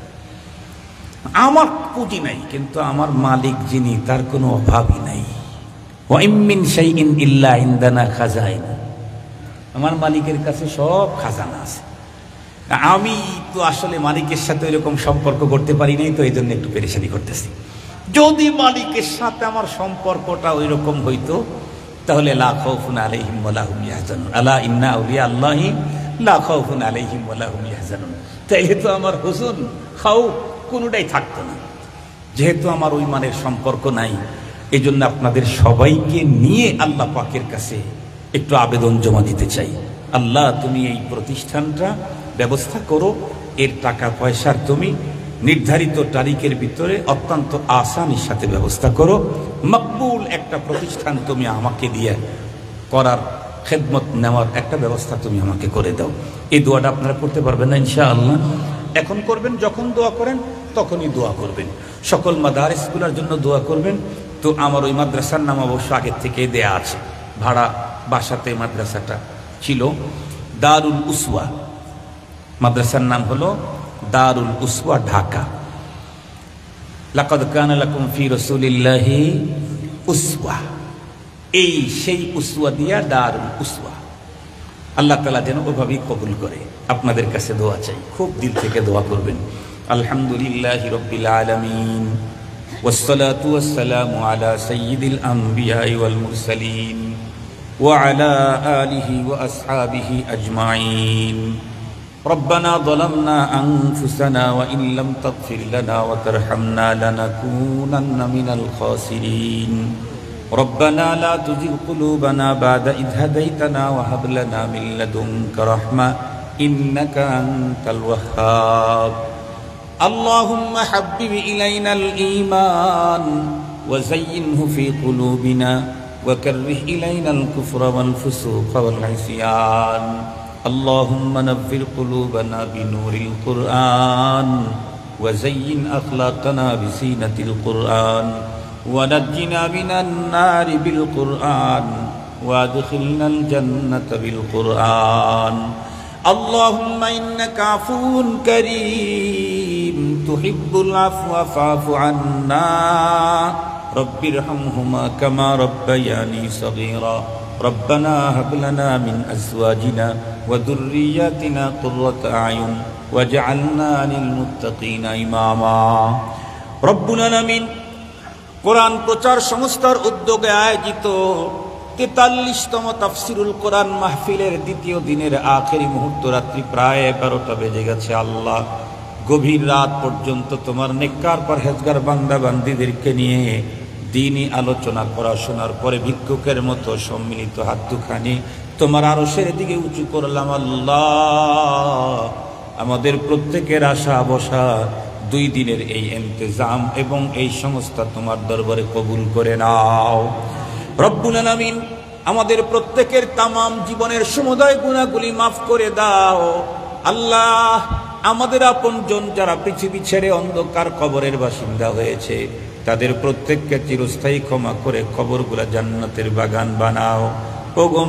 আমার পুঁজি নাই, কিন্তু আমার মালিক যিনি, তার কোনো অভাবই নাই। ওয়া ইমিন শাইইন ইল্লা ইনদানা খাজাইন, আমার মালিকের কাছে সব খাজানা আছে। আমি তো আসলে মালিকের সাথে এরকম সম্পর্ক করতে পারি নাই, তো এই জন্য একটু পেরেশানি করতেছি। যদি মালিকের সাথে আমার সম্পর্কটা ওই রকম হইতো, তাহলে লা খাউফুন আলাইহিম ওয়া লা হুম ইয়াহজানুন, আলা ইন্না আউলিয়া আল্লাহি লা খাউফুন আলাইহিম ওয়া লা হুম ইয়াহজানুন। তাইলে তো আমার হুজুন খাউফ কোনোটাই থাকতো না। যেহেতু আমার ওই মানের সম্পর্ক নাই, এই জন্য আপনাদের সবাইকে নিয়ে আল্লাহ পাকের কাছে একটু আবেদন জমা দিতে চাই। আল্লাহ তুমি এই প্রতিষ্ঠানটা ব্যবস্থা করো, এর টাকা পয়সার তুমি নির্ধারিত তারিখের ভিতরে অত্যন্ত আসানির সাথে ব্যবস্থা করো। মকবুল একটা প্রতিষ্ঠান তুমি আমাকে দিয়ে করার, খেদমত নেওয়ার একটা ব্যবস্থা তুমি আমাকে করে দাও। এই দোয়াটা আপনারা করতে পারবেন না ইনশাআল্লাহ? এখন করবেন, যখন দোয়া করেন তখনই দোয়া করবেন। সকল মাদারিসগুলোর জন্য দোয়া করবেন। তো আমার ওই মাদ্রাসার নাম অবশ্য আগের থেকে দেয়া আছে, ভাড়া বাসাতে মাদ্রাসাটা ছিল। দারুল উসওয়া মাদ্রাসার নাম হলো দারুল উসওয়া, ঢাকা। লাকাদ কানা লাকুম ফি রাসূলিল্লাহি উসওয়া, এই সেই উসওয়া দিয়া দারুল উসওয়া। আল্লাহ তাআলা যেন ওভাবেই কবুল করে। আপনাদের কাছে দোয়া চাই, খুব দিল থেকে দোয়া করবেন। আলহামদুলিল্লাহি রাব্বিল আলামিন, والصلاة والسلام على سيد الأنبياء والمرسلين وعلى آله وأصحابه أجمعين. ربنا ظلمنا أنفسنا وإن لم تغفر لنا وترحمنا لنكونن من الخاسرين. ربنا لا تزغ قلوبنا بعد إذ هديتنا وهب لنا من لدنك رحمة إنك أنت الوهاب. اللهم حبب إلينا الإيمان وزينه في قلوبنا وكره إلينا الكفر والفسوق والعصيان. اللهم نور قلوبنا بنور القرآن وزين أخلاقنا بزينة القرآن ونجنا من النار بالقرآن وادخلنا الجنة بالقرآن. اللهم إنك عفو كريم تحب العفو فاعف عنا رب ارحمهما كما ربياني صغيرا ربنا هب لنا من أزواجنا وذرياتنا قرة أعين واجعلنا للمتقين إماما ربنا العالمين কোরআন প্রচার সংস্থার উদ্যোগে আয়োজিত ৪৩তম তাফসিরুল কোরআন মাহফিলের দ্বিতীয় দিনের আখেরি মুহূর্ত, রাত্রি প্রায় ১১টা বেজে গেছে। আল্লাহ, গভীর রাত পর্যন্ত তোমার নেককার পরহেজগার বান্দা বান্দীদেরকে নিয়ে দ্বীনি আলোচনা পড়াশোনার পরে ভিক্ষুকের মতো সম্মিলিত হাত দুখানি তোমার আরশের দিকে উঁচু করলাম। আল্লাহ, আমাদের প্রত্যেকের আশা বসা 2 দিনের এই ইন্তেজাম এবং এই সংস্থা তোমার দরবারে কবুল করে নাও। রব্বুল আলামিন, আমাদের প্রত্যেকের তামাম জীবনের সমুদয় গুনাহগুলি মাফ করে দাও। আল্লাহ, আমাদের আপনজন যারা পৃথিবী ছেড়ে অন্ধকার কবরের বাসিন্দা হয়েছে তাদের প্রত্যেককে চিরস্থায়ী ক্ষমা করে কবরগুলা জান্নাতের বাগান বানাও। ওগো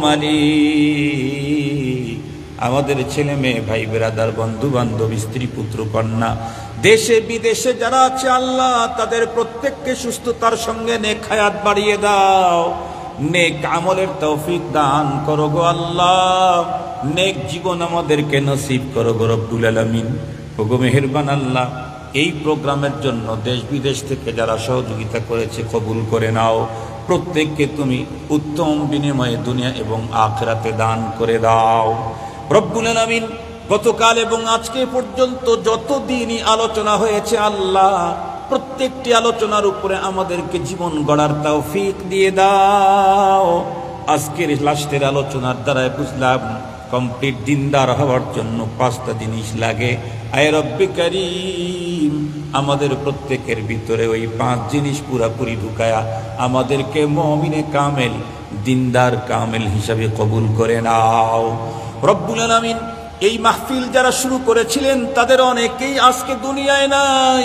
মালিক, আমাদের ছেলে মেয়ে ভাই বেরাদার বন্ধু বান্ধব স্ত্রী পুত্র কন্যা দেশে বিদেশে যারা আছে আল্লাহ, তাদের প্রত্যেককে সুস্থতার সঙ্গে নেক হায়াত বাড়িয়ে দাও। নেক আমলের তৌফিক দান করো গো আল্লাহ। নেক জীবন আমাদেরকে নসিব করো গো রব্বুল আলামিন। ওগো মেহেরবান আল্লাহ, এই প্রোগ্রামের জন্য দেশ বিদেশ থেকে যারা সহযোগিতা করেছে কবুল করে নাও। প্রত্যেককে তুমি উত্তম বিনিময়ে দুনিয়া এবং আখিরাতে দান করে দাও রব্বুল আলামিন। গতকাল এবং আজকে পর্যন্ত যত দিনই আলোচনা হয়েছে আল্লাহ, প্রত্যেকটি আলোচনার উপরে আমাদেরকে জীবন গড়ার তৌফিক দিয়ে দাও। আজকের লাস্টের আলোচনার দ্বারা বুঝলাম কমপ্লিট দিনদার হওয়ার জন্য 5টা জিনিস লাগে। আয় রব্বে কারীম, আমাদের প্রত্যেকের ভিতরে ওই 5 জিনিস পুরাপুরি ঢুকায়া আমাদেরকে মুমিনে কামেল, দিনদার কামেল হিসাবে কবুল করে নাও রব্বুল আলামিন। এই মাহফিল যারা শুরু করেছিলেন তাদের অনেকেই আজকে দুনিয়ায় নাই।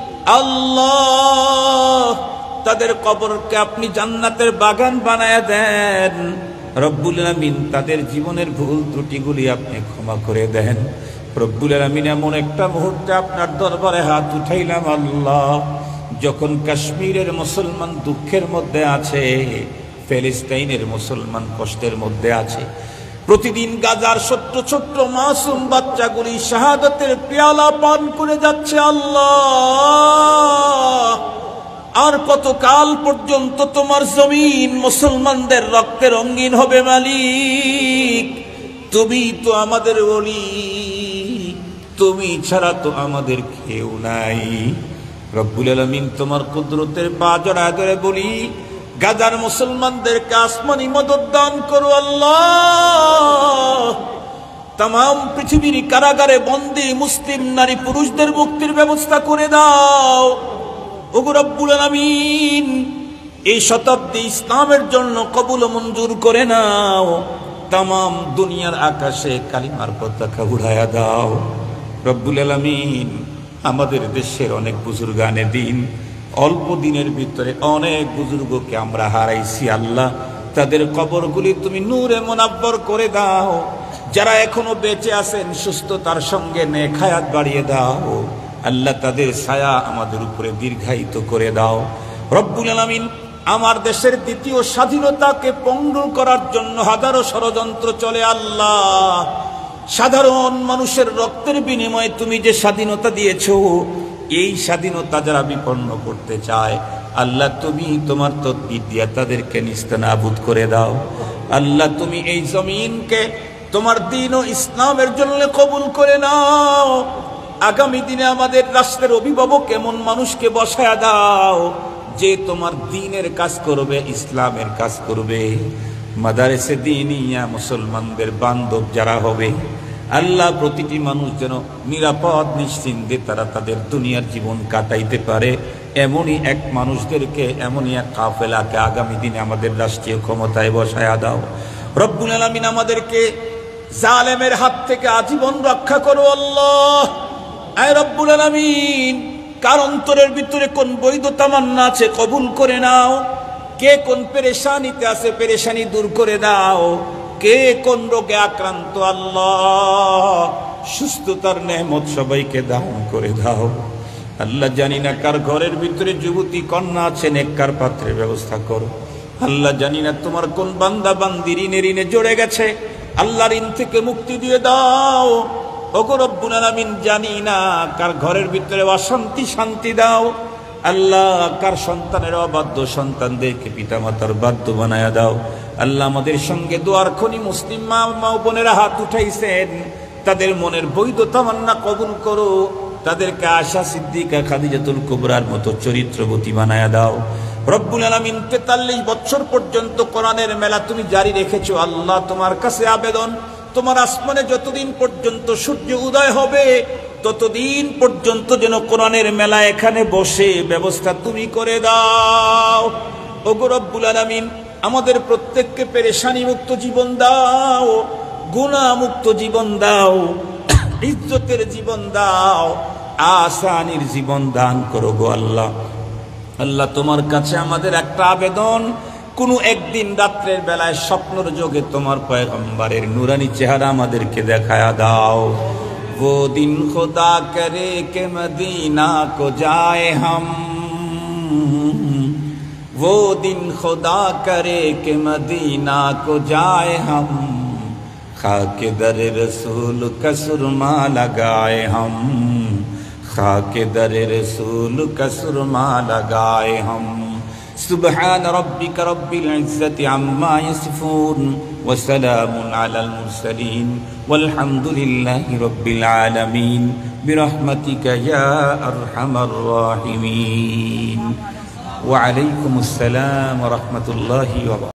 আল্লাহ, তাদের কবরকে আপনি জান্নাতের বাগান বানায়া দেন রব্বুল আলামিন। তাদের জীবনের ভুল ত্রুটিগুলি আপনি ক্ষমা করে দেন রব্বুল আলামিন। এমন একটা মুহূর্তে আপনার দরবারে হাত উঠাইলাম আল্লাহ, যখন কাশ্মীরের মুসলমান দুঃখের মধ্যে আছে, ফিলিস্তিনের মুসলমান কষ্টের মধ্যে আছে, প্রতিদিন গাজার ছোট্ট ছোট্ট মাসুম বাচ্চাগুলি শাহাদাতের পেয়ালা পান করে যাচ্ছে আল্লাহ। আর কত কাল পর্যন্ত তোমার জমিন মুসলমানদের রক্তে রঙিন হবে মালিক? তুমি তো আমাদের ওলি, তুমি ছাড়া তো আমাদের কেউ নাই রব্বুল আলামিন। তোমার কুদরতের পা জড়ায় ধরে বলি, গাজার মুসলমানদেরকে আসমানি মদদ দান করো আল্লাহ। तमाम পৃথিবীর কারাগারে বন্দী মুসলিম নারী পুরুষদের মুক্তির ব্যবস্থা করে দাও ওগো রব্বুল আলামিন। এই শতাব্দী ইসলামের জন্য কবুল ও মঞ্জুর করে নাও। तमाम দুনিয়ার আকাশে কালিমার পতাকা উড়ায়া দাও রব্বুল আলামিন। আমাদের দেশের অনেক বুজুর্গানে দিন, অল্প দিনের ভিতরে অনেক বুজুর্গকে আমরা হারাইছি আল্লাহ। তাদের কবরগুলি তুমি নূরে মুনাব্বর করে দাও। যারা এখনো বেঁচে আছেন সুস্থতার সঙ্গে নেক হায়াত বাড়িয়ে দাও আল্লাহ। তাদের ছায়া আমাদের উপরে দীর্ঘায়িত করে দাও রব্বুল আলামিন। আমার দেশের দ্বিতীয় স্বাধীনতাকে পঙ্গু করার জন্য হাজারো ষড়যন্ত্র চলে আল্লাহ। সাধারণ মানুষের রক্তের বিনিময়ে তুমি যে স্বাধীনতা দিয়েছো, এই স্বাধীনতা যারা বিপন্ন করতে চায় আল্লাহ, তুমি তোমার তদবির দিয়া তাদেরকে নিস্তানাবুদ করে দাও আল্লাহ। তুমি এই জমিনকে তোমার দ্বীন ও ইসলামের জন্য কবুল করে নাও। আগামী দিনে আমাদের রাষ্ট্রের অভিভাবক এমন মানুষকে বসায়া দাও যে তোমার দ্বীনের কাজ করবে, ইসলামের কাজ করবে। মাদারেসে দ্বীনিয়া মুসলমানদের বান্ধব যারা হবে আল্লাহ, প্রতিটি মানুষ যেন নিরাপদ নিশ্চিন্তে তারা তাদের দুনিয়ার জীবন কাটাইতে পারে, এমনই এক মানুষদেরকে, এমনই এক কাফেলাকে আগামী দিনে আমাদের রাষ্ট্রীয় ক্ষমতায় বসায়া দাও রব্বুল আলামিন। আমাদেরকে জালেমের হাত থেকে আজীবন রক্ষা করো আল্লাহ। আয় রব্বুল আলামিন, কার অন্তরের ভিতরে কোন বৈধ তামান্না আছে কবুল করে নাও। কে কোন পেরেশানিতে আছে পেরেশানি দূর করে দাও। কে কোন রোগে আক্রান্ত আল্লাহ সুস্থতার নেয়ামত সবাইকে দান করে দাও। আল্লাহ জানি না কার ঘরের ভিতরে যুবতী কন্যা আছে, নেককার পাত্রের ব্যবস্থা করো। আল্লাহ জানি না তোমার কোন বান্দা বান্দি ঋণে জড়ে গেছে, আল্লাহ ঋণ থেকে মুক্তি দিয়ে দাও। ওগো রব্বুল আলামিন জানি না কার ঘরের ভিতরে অশান্তি, শান্তি দাও। আল্লাহ কার সন্তানের অবাধ্য সন্তানদেরকে পিতামাতার বাধ্য বানায়া দাও। আল্লাহ আমাদের সঙ্গে দোয়ার খনি মুসলিম মা বোনেরা হাত উঠাইছেন, তাদের মনের বৈধ তামান্না কবুল করো। তাদেরকে আশা সিদ্দিকা খাদিজাতুল কুবরার মতো চরিত্রবতী বানায়া দাও। রব্বুল আলামিন 43 বছর পর্যন্ত কোরআনের মেলা তুমি জারি রেখেছো। আল্লাহ তোমার কাছে আবেদন, তোমার আসমানে যতদিন পর্যন্ত সূর্য উদয় হবে ততদিন পর্যন্ত যেন কোরআনের মেলা এখানে বসে ব্যবস্থা তুমি করে দাও। ওগো রব্বুল আলামিন আমাদের প্রত্যেককে পেরেশানি মুক্ত জীবন দাও, গুনাহ মুক্ত জীবন দাও, ইজ্জতের জীবন দাও, আসানির জীবন দান করো গো আল্লাহ। আল্লাহ তোমার কাছে আমাদের একটা আবেদন, কোনো একদিন রাত্রের বেলায় স্বপ্নের যোগে তোমার পয়গম্বরের নুরানি চেহারা আমাদেরকে দেখায়া দাও। वो दिन खुदा करे के मदीना को जाए हम, वो दिन खुदा करे के मदीना को जाए हम, खाके दर रसूल का सुरमा लगाए हम, खाके दर रसूल का सुरमा लगाए हम। सुब्हान रब्बिक रब्बिल इज्जति अम्मा यसिफून व सलामुन अलल मुरसलीन वल्हम्दुलिल्लाहि रब्बिल आलमीन बिरहमतिका या अरहमर राहिमीन। व अलैकुमुस सलाम व रहमतुल्लाहि व